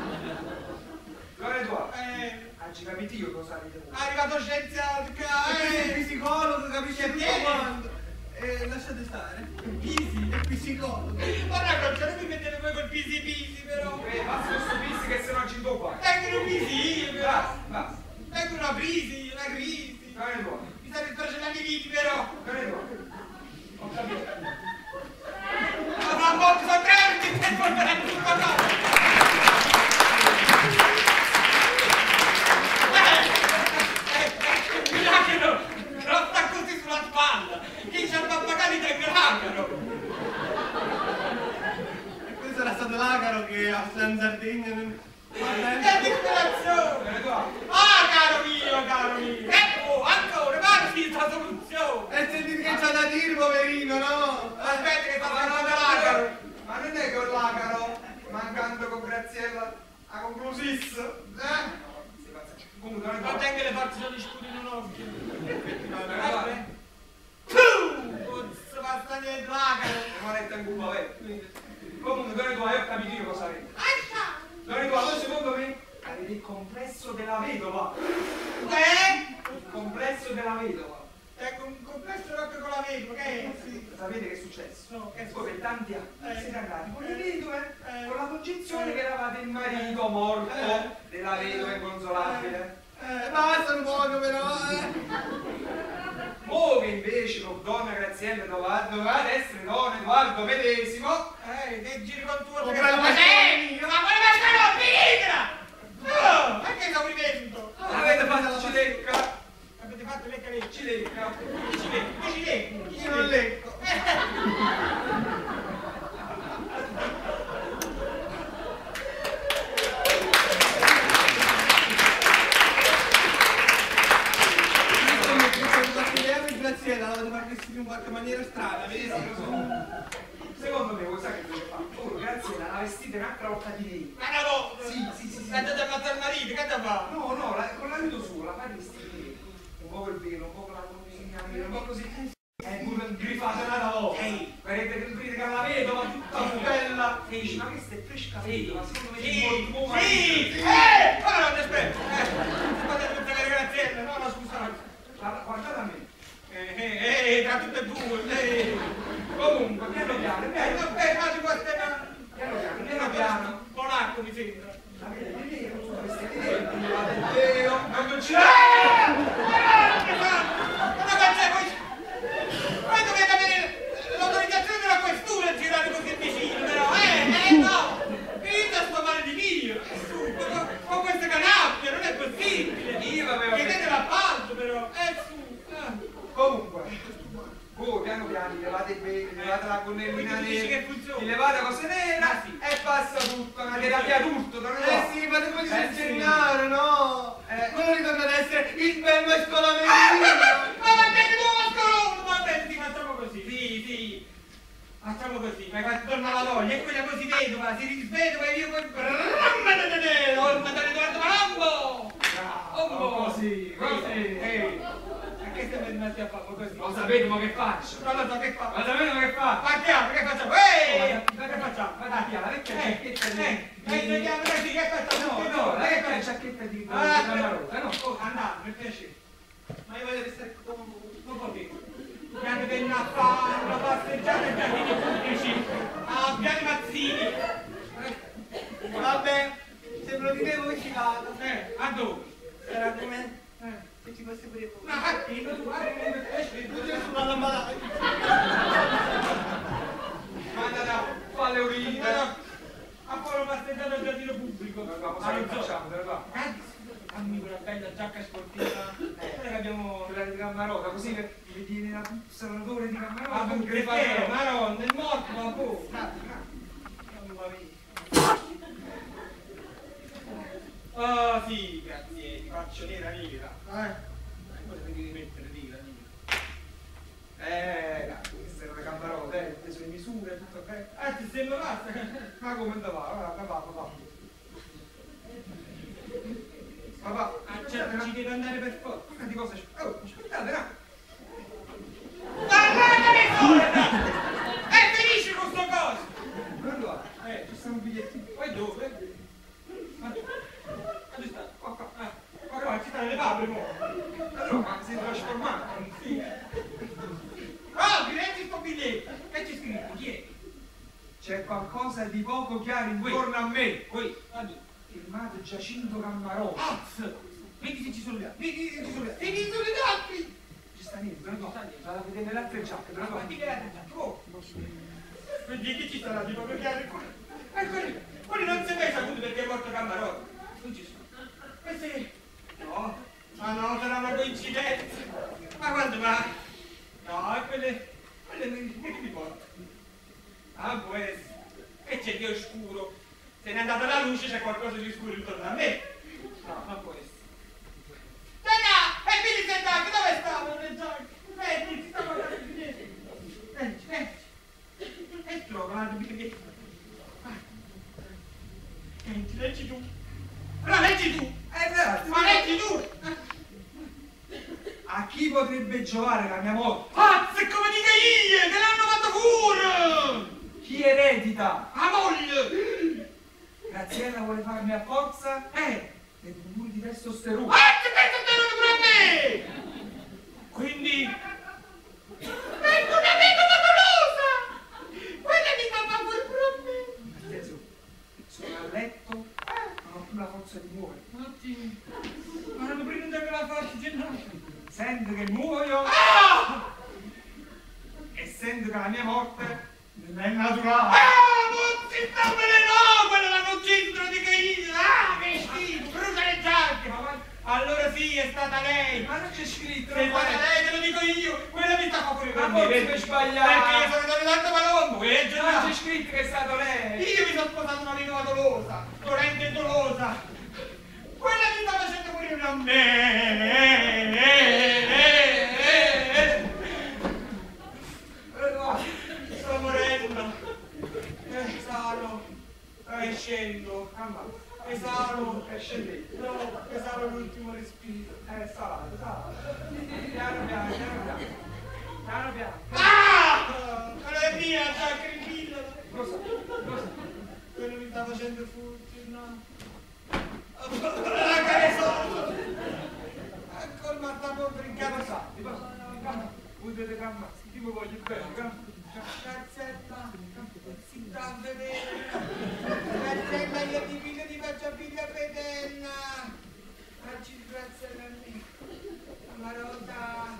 Speaker 2: Oggi capito io cosa avete
Speaker 1: È arrivato scienziato,
Speaker 7: Il psicologo capisce tutto quanto. Lasciate stare.
Speaker 1: Pisi.
Speaker 7: È psicologo.
Speaker 1: Guarda, non ce ne mettete voi col pisi però.
Speaker 2: Basta questo pisi che se no ci do qua.
Speaker 1: Tengono pisi io però.
Speaker 2: Basta.
Speaker 1: Tengono una crisi.
Speaker 2: Don Edoardo.
Speaker 1: Mi state trascinando i viti però.
Speaker 2: Don Edoardo. Ho capito.
Speaker 1: Ma molto sono grandi per portare tutto a casa. Milagro, non sta così sulla spalla. Chi c'ha il pappagalli del Milagro?
Speaker 7: E questo era stato l'agaro che a San Sardegna.
Speaker 1: Che disperazione!
Speaker 2: Don Edoardo.
Speaker 1: Ah, caro mio! Ecco, ancora, guardi questa soluzione!
Speaker 7: E sentite che c'ha da dire, poverino, no?
Speaker 1: Aspetta che sta parlando l'agaro!
Speaker 2: Ma non è che ho l'agaro, mancando con Graziella, a conclusis. Comunque, Don
Speaker 1: Non
Speaker 2: Edoardo.
Speaker 1: tengo le forze di scudi in un occhio!
Speaker 2: Don Edoardo.
Speaker 1: Puzza, basta niente l'agaro!
Speaker 2: Non è in cuba, comunque, Don Edoardo, io ho capito io cosa avete. Don Edoardo, secondo me, avete il complesso della vedova. Il complesso della vedova.
Speaker 1: Tengo un complesso rocco con la vedova, che è? Sì.
Speaker 2: Sapete che è successo?
Speaker 1: No, che è
Speaker 2: Voi per tanti anni siete andati con le
Speaker 1: Eh.
Speaker 2: vedove con la concezione che eravate il marito morto della vedova inconsolabile.
Speaker 7: Basta un poco però,
Speaker 2: Voi invece con donna Graziella dovevate essere Don Edoardo medesimo.
Speaker 1: Che giri con tuo
Speaker 7: Ho
Speaker 1: che
Speaker 7: preso
Speaker 1: ma
Speaker 7: questo
Speaker 1: sei! Ma quale mascherò, finitela! No! Ma che esaurimento!
Speaker 2: Avete fatto cilecca.
Speaker 1: Avete fatto lecca lecca?
Speaker 2: Cilecca.
Speaker 1: Chi lecca?
Speaker 7: io non leggo. Graziella l'avete fatto vestire in qualche maniera strana, vedi?
Speaker 2: Secondo me, voi sapete che fa? Voi Graziella la vestite un'altra volta di lei.
Speaker 1: Ma una volta!
Speaker 2: Sì.
Speaker 1: Andate a ammazzare il marito, che te fa?
Speaker 2: No, con l'aiuto suo, la fai vestire un po' il velo, un po' con la colonia, un po' così. E pure grifate una volta. Vedete che critica la vedova tutta bella. E dici, ma questa è fresca vedova, secondo me è molto buona.
Speaker 1: Sì! Ma non aspetta! Si potete pensare Graziella, no, scusate.
Speaker 2: Guardate a me.
Speaker 1: Tra tutte e due,
Speaker 2: Comunque, piano piano,
Speaker 1: fatti queste mani.
Speaker 2: piano piano.
Speaker 1: Polacco mi sembra.
Speaker 2: Avete il vero, sono vestiti dentro, levate il velo, non ci
Speaker 1: Poi dovete avere l'autorizzazione della questura a girare così vicino, però, no! Finite a sto male di Dio! Con queste canappie, non è possibile! Chiedete l'appalto, però, su!
Speaker 2: Comunque, voi piano piano levate il velo, levate la gonnellina nera.
Speaker 1: che funziona.
Speaker 2: Ti levate cose nere
Speaker 1: Sì.
Speaker 2: e passa tutto, una terapia d'urto, non lo so.
Speaker 7: Sì, ma devo dire
Speaker 2: sì.
Speaker 7: segnare, no? Quello ritorna ad essere il bel mescolo
Speaker 1: Ma va bene, tu mascolo! Va bene, sì, facciamo così, sì. Facciamo così, ma quando torna la voglia, e quella così vedova, si risvedova e io poi... Orma da Edoardo Malambo!
Speaker 2: Così.
Speaker 1: Ma che stai rimasti a fare così?
Speaker 2: Lo sapete ma che faccio?
Speaker 1: Non lo so che fa.
Speaker 2: Lo sapete ma che faccio?
Speaker 1: Partiamo, che facciamo? Ehi! Ma che facciamo?
Speaker 2: Guarda, la vecchia giacchetta di...
Speaker 1: Vediamo così, che facciamo?
Speaker 2: No, la vecchia giacchetta di Camarota, no?
Speaker 1: Oh, andate, per piacere. Ma io voglio restare con voi. Non potete. Piani per una passeggiata ai giardini pubblici. A Piani Mazzini.
Speaker 7: Vabbè, se me lo dicevo vicinato.
Speaker 1: A dove?
Speaker 7: Sarà come? Se ci fosse pure voi.
Speaker 1: Maatti, tu
Speaker 7: Io sono alla malata.
Speaker 1: Manda da
Speaker 2: Fa le urine.
Speaker 1: a fare una passeggiata al giardino pubblico.
Speaker 2: Cosa che facciamo? Te ne va?
Speaker 1: Dammi quella bella giacca sportiva. Quella che abbiamo...
Speaker 2: Quella di Camarota, così che mi viene la puzza, l'odore di Camarota.
Speaker 1: Ma perché? Maronna, è morto, ma boh. Oh sì, grazie, ti faccio nera. Poi devi mettere nera.
Speaker 2: Questa era la Camarota, preso le misure, tutto ok.
Speaker 1: Ti sembra basta?
Speaker 2: Ma come andava? Papà.
Speaker 1: Ci deve andare per forza.
Speaker 2: Ma di cosa? Oh, aspettate, no?
Speaker 1: Finisci con sto coso!
Speaker 2: Guarda, ci stanno un bigliettino.
Speaker 1: Poi dove? Dove sta? Qua, ci stanno le palle, mo.
Speaker 2: Allora, si è trasformato.
Speaker 1: Sì. Leggi sto biglietto. Che c'è scritto? Chi è?
Speaker 2: C'è qualcosa di poco chiaro intorno a me.
Speaker 1: Poi, addio.
Speaker 2: Firmato Giacinto Camarota.
Speaker 1: Azz! Vedi se ci sono gli altri. Vedi se ci sono gli altri.
Speaker 2: Ci sta niente, no? Vado a vedere le altre giacche, però
Speaker 1: Ma ti vede, oh! Vedi che ci sarà tipo perché quelli non si è mai saputo perché è morto Camarota. Non ci sono. Questi... No, ma no, sarà una coincidenza. Ma quando mai? No, quelle mi porta. Ah, può essere. E c'è Dio scuro. Se n'è andata la luce c'è qualcosa di scuro intorno a me. No, non può essere. E quindi sei andato, dove stavano le giacche? Vedi, si sta guardando il biglietto. Leggi. E trova il biglietto. Leggi tu. Però leggi tu. Ma leggi tu.
Speaker 2: a chi potrebbe giovare la mia morte?
Speaker 1: Pazzo, è come dica io, che l'hanno fatto fuori.
Speaker 2: Chi eredita?
Speaker 1: La moglie.
Speaker 2: Graziella vuole farmi a forza? Le pure di testosterone.
Speaker 1: Che testosterone pure a me! Quindi... Ecco una vedova dolosa! Quella mi fa fuori pure a me!
Speaker 2: Attenzione, sono a letto, non ho più la forza di muovere.
Speaker 1: Oddio, ma non prendere la forza di no.
Speaker 2: Sento che muoio
Speaker 1: Ah!
Speaker 2: e sento che la mia morte non è naturale.
Speaker 1: Zitta, no! Quella l'hanno ucciso, te lo dico io! Che schifo! Brucia le giacche! Allora sì, è stata lei!
Speaker 2: Ma non c'è scritto,
Speaker 1: Se è
Speaker 2: non
Speaker 1: stata
Speaker 2: guarda.
Speaker 1: lei, te lo dico io! Quella mi sta fuori per
Speaker 2: Ma
Speaker 1: me!
Speaker 2: forse mi sbagliato.
Speaker 1: Perché io sono Don Edoardo Palombo,
Speaker 2: Non c'è scritto che è stato lei.
Speaker 1: Io mi sono sposato una vedova dolosa, dolente e dolosa. Quella mi sta facendo morire a me. Sto morendo. Esalo. Scendo. Esalo. No, esalo l'ultimo respiro.
Speaker 2: Salato. Piano piano.
Speaker 1: Ah! Quello è mia, già, crepilla.
Speaker 2: Cosa?
Speaker 1: Quello mi sta facendo furti, no? Che sono? Ecco il mattapò brincato sa.
Speaker 2: Voi dovete calmarsi, io mi voglio bene.
Speaker 1: Cazzetta, si sta a vedere. Cazzetta, io ti piglio, ti faccio pigliare a pedenna. Facci il graziella a me. Amarota.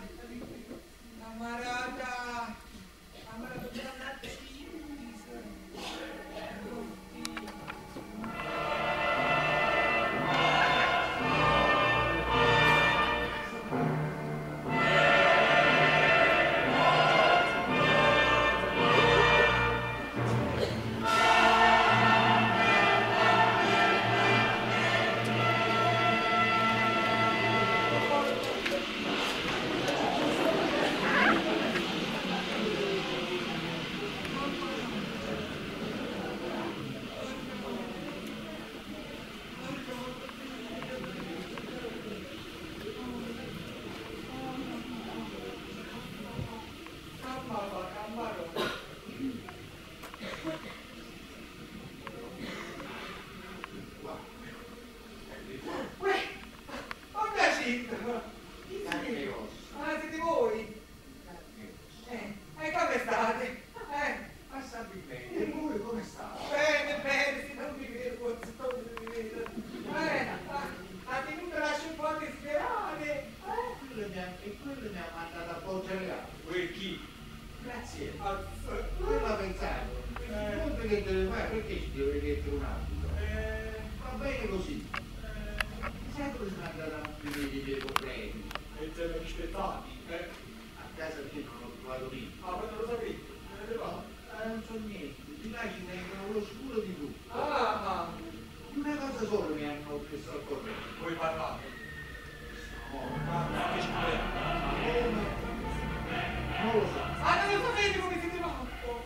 Speaker 3: sta?
Speaker 1: Bene, si non mi vedo, non mi vedo. Ha tenuto lascia un po' di sperare.
Speaker 3: Quello mi ha mandato a Poggioreale.
Speaker 1: Quel chi?
Speaker 3: Grazie.
Speaker 1: Azz.
Speaker 3: Quello ha pensato. Molto che deve fare, perché ci deve mettere un abito? Va bene così. Sai dove sono andato a finire i miei problemi?
Speaker 1: E te l'ho rispettati,
Speaker 3: A casa mia non l'ho trovato lì.
Speaker 1: Ah, ma non lo sapevi?
Speaker 3: Non so niente, di là ci vengono lo scuro di tutto.
Speaker 1: Ah,
Speaker 3: Una cosa solo mi hanno preso al corrente.
Speaker 1: vuoi parlare?
Speaker 3: No,
Speaker 1: Che ci vuole?
Speaker 3: non lo so.
Speaker 1: Ah, non lo sapete come siete matto?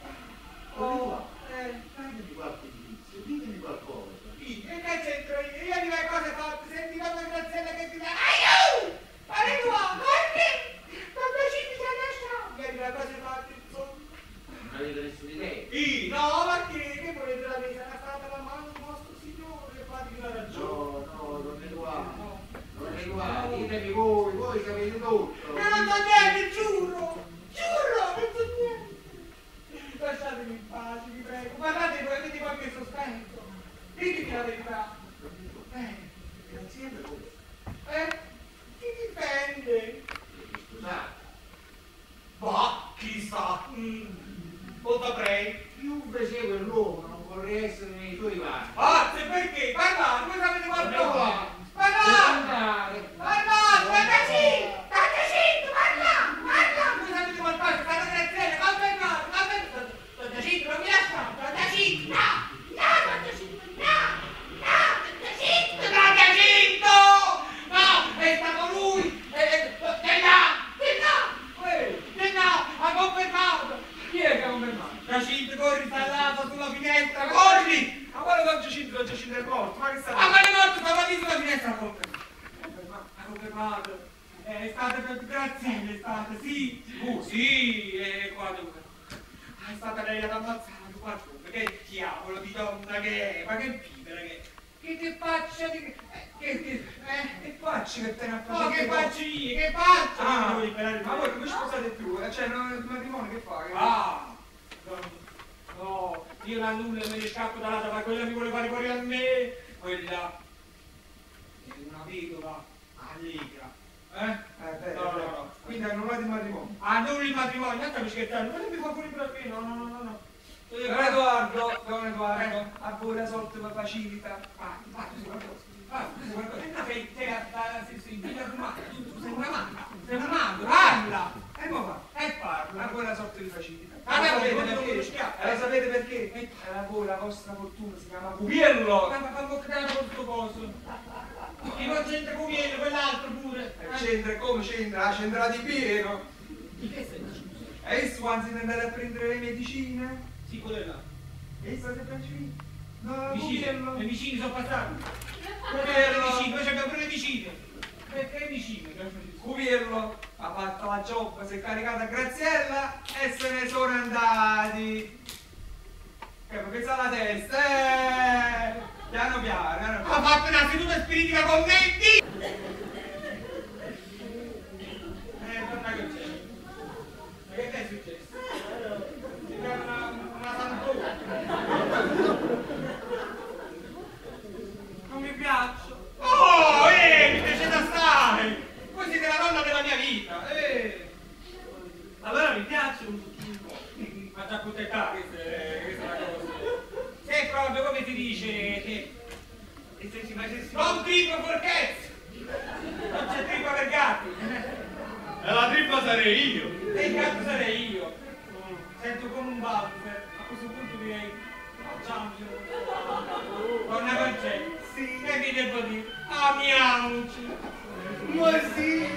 Speaker 3: Datemi qualche indizio, ditemi qualcosa.
Speaker 1: E che c'entro io? Io di le cose fatte, senti la Graziella che ti dà. Aiuto! Pare tua, corri! Non ci c'è lasciato! Io di le cose fatte, insomma.
Speaker 3: Non avete nessuna idea?
Speaker 1: No, ma che volete la messa? È stata la mano del nostro Signore, fatti la ragione.
Speaker 3: No, non è qua. Non è qua, ditemi voi sapete tutto.
Speaker 1: Ma non so niente, giuro! Giuro, non so niente! Lasciatemi in pace, vi prego. Parlate voi, avete qualche sospetto. Ditemi la verità.
Speaker 3: Grazie a voi.
Speaker 1: Chi difende?
Speaker 3: Scusate,
Speaker 1: Bah, chissà. Molto prego.
Speaker 3: chiunque segue l'uomo non vorrei essere nei suoi panni.
Speaker 1: Ah, se perché? Parlate, voi sapete qualcosa? Parlate!
Speaker 3: Parlare.
Speaker 1: Parlate, state zitto, parla! Voi sapete qualcosa? State Graziella, confermate, state zitto, non mi lasciate, state zitto, no, è stato lui, ha confermato.
Speaker 2: Chi è che ha confermato?
Speaker 1: Giacinto, corri, sta là, sulla finestra, corri!
Speaker 2: Ma quello da Giacinto è morto, ma che sta?
Speaker 1: Ma quale morto stava lì sulla finestra, ha confermato. È stata per Graziella, è stata, sì. Sì, qua dove? È stata lei ad ammazzare qualcuno, che diavolo di donna che è, ma che pipera che è. Che faccia di...
Speaker 2: Che facci che te ne ha
Speaker 1: Oh,
Speaker 2: fatto?
Speaker 1: che faccio io, che faccio?
Speaker 2: Ah,
Speaker 1: Devo liberare
Speaker 2: ma voi come sposate più? Cioè, il matrimonio che fa?
Speaker 1: Ah! No, io la nulla me ne scappo dall'altra, ma quella mi vuole fare fuori a me. Quella è una vedova allegra.
Speaker 2: Beh,
Speaker 1: No.
Speaker 2: Quindi annullate il matrimonio.
Speaker 1: Ah, non il matrimonio, non stiamo scherzando, ma non mi fa fuori per me, no.
Speaker 2: Don Edoardo, a voi la sorte vi facilita.
Speaker 1: Tu sei qualcosa. Tu sei una maga, parla!
Speaker 2: E mo va.
Speaker 1: Parla!
Speaker 2: A voi la sorte vi facilita.
Speaker 1: Ah,
Speaker 2: Lo
Speaker 1: beh,
Speaker 2: sapete
Speaker 1: non
Speaker 2: perché?
Speaker 1: lo schiaffo.
Speaker 2: Lo sapete perché? A voi la vostra fortuna si chiama Cupiello.
Speaker 1: Ma fa boccare questo coso. Chi non c'entra con viene, quell'altro pure.
Speaker 2: C'entra, come c'entra? C'entra di pieno.
Speaker 1: Di che sei scusa?
Speaker 2: E adesso quando siete andati a prendere le medicine?
Speaker 1: Sì, quello è là.
Speaker 2: E state facendo? No,
Speaker 1: Vicine,
Speaker 2: Cupiello.
Speaker 1: le vicine sono passate.
Speaker 2: Cupiello.
Speaker 1: Noi abbiamo pure le vicine. Che vicine?
Speaker 2: Cupiello ha fatto la giobba, si è caricata a Graziella e se ne sono andati. Che mi pesa la testa, piano piano.
Speaker 1: Ha fatto una seduta spiritica con me, torna che c'è. Ma che ti è successo? Sembra una santona. Non mi piaccio. Oh, mi piace da stare. Voi siete la donna della mia vita.
Speaker 7: Allora mi piace un pochino.
Speaker 1: Ma già puttana, questa è la cosa. Se proprio come si dice che
Speaker 7: E se ci facessi...
Speaker 1: non trippa porchezza! Non c'è trippa per gatti!
Speaker 7: E la trippa sarei io.
Speaker 1: E il gatto sarei io! Sento come un valzer, a questo punto direi facciamocelo! Donna Concetta! Sì! Che vi devo dire? Amiamoci!
Speaker 7: Ma sì!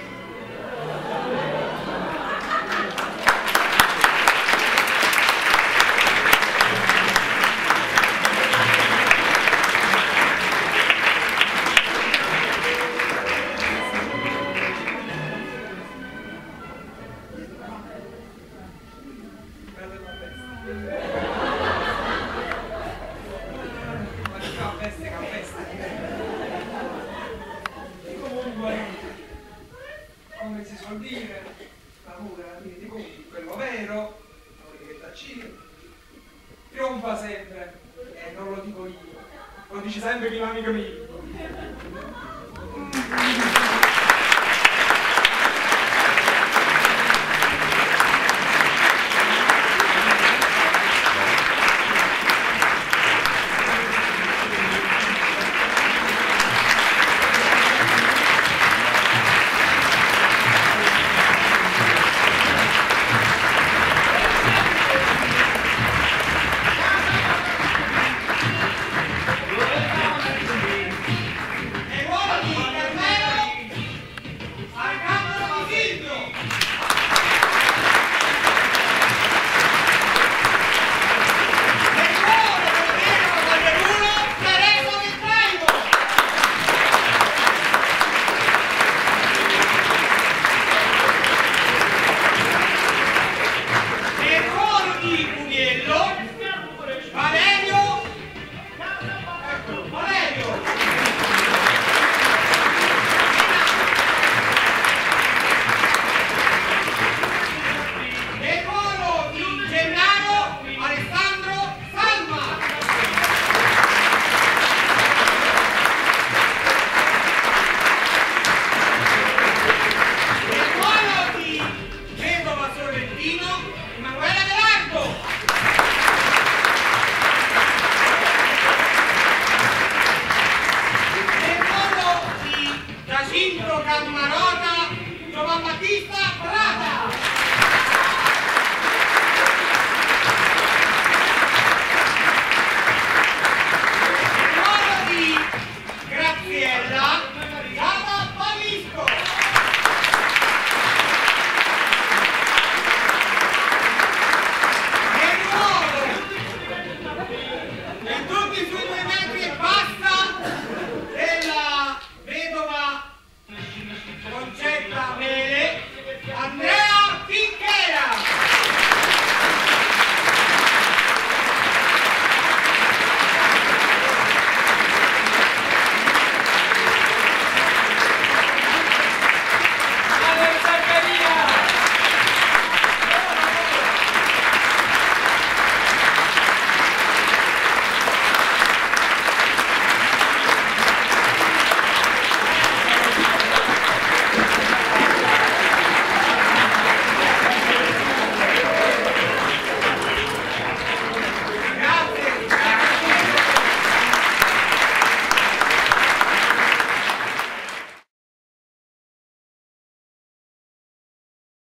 Speaker 2: Come si suol dire, sempre, non lo dico io, lo dice sempre chi l'amico mio.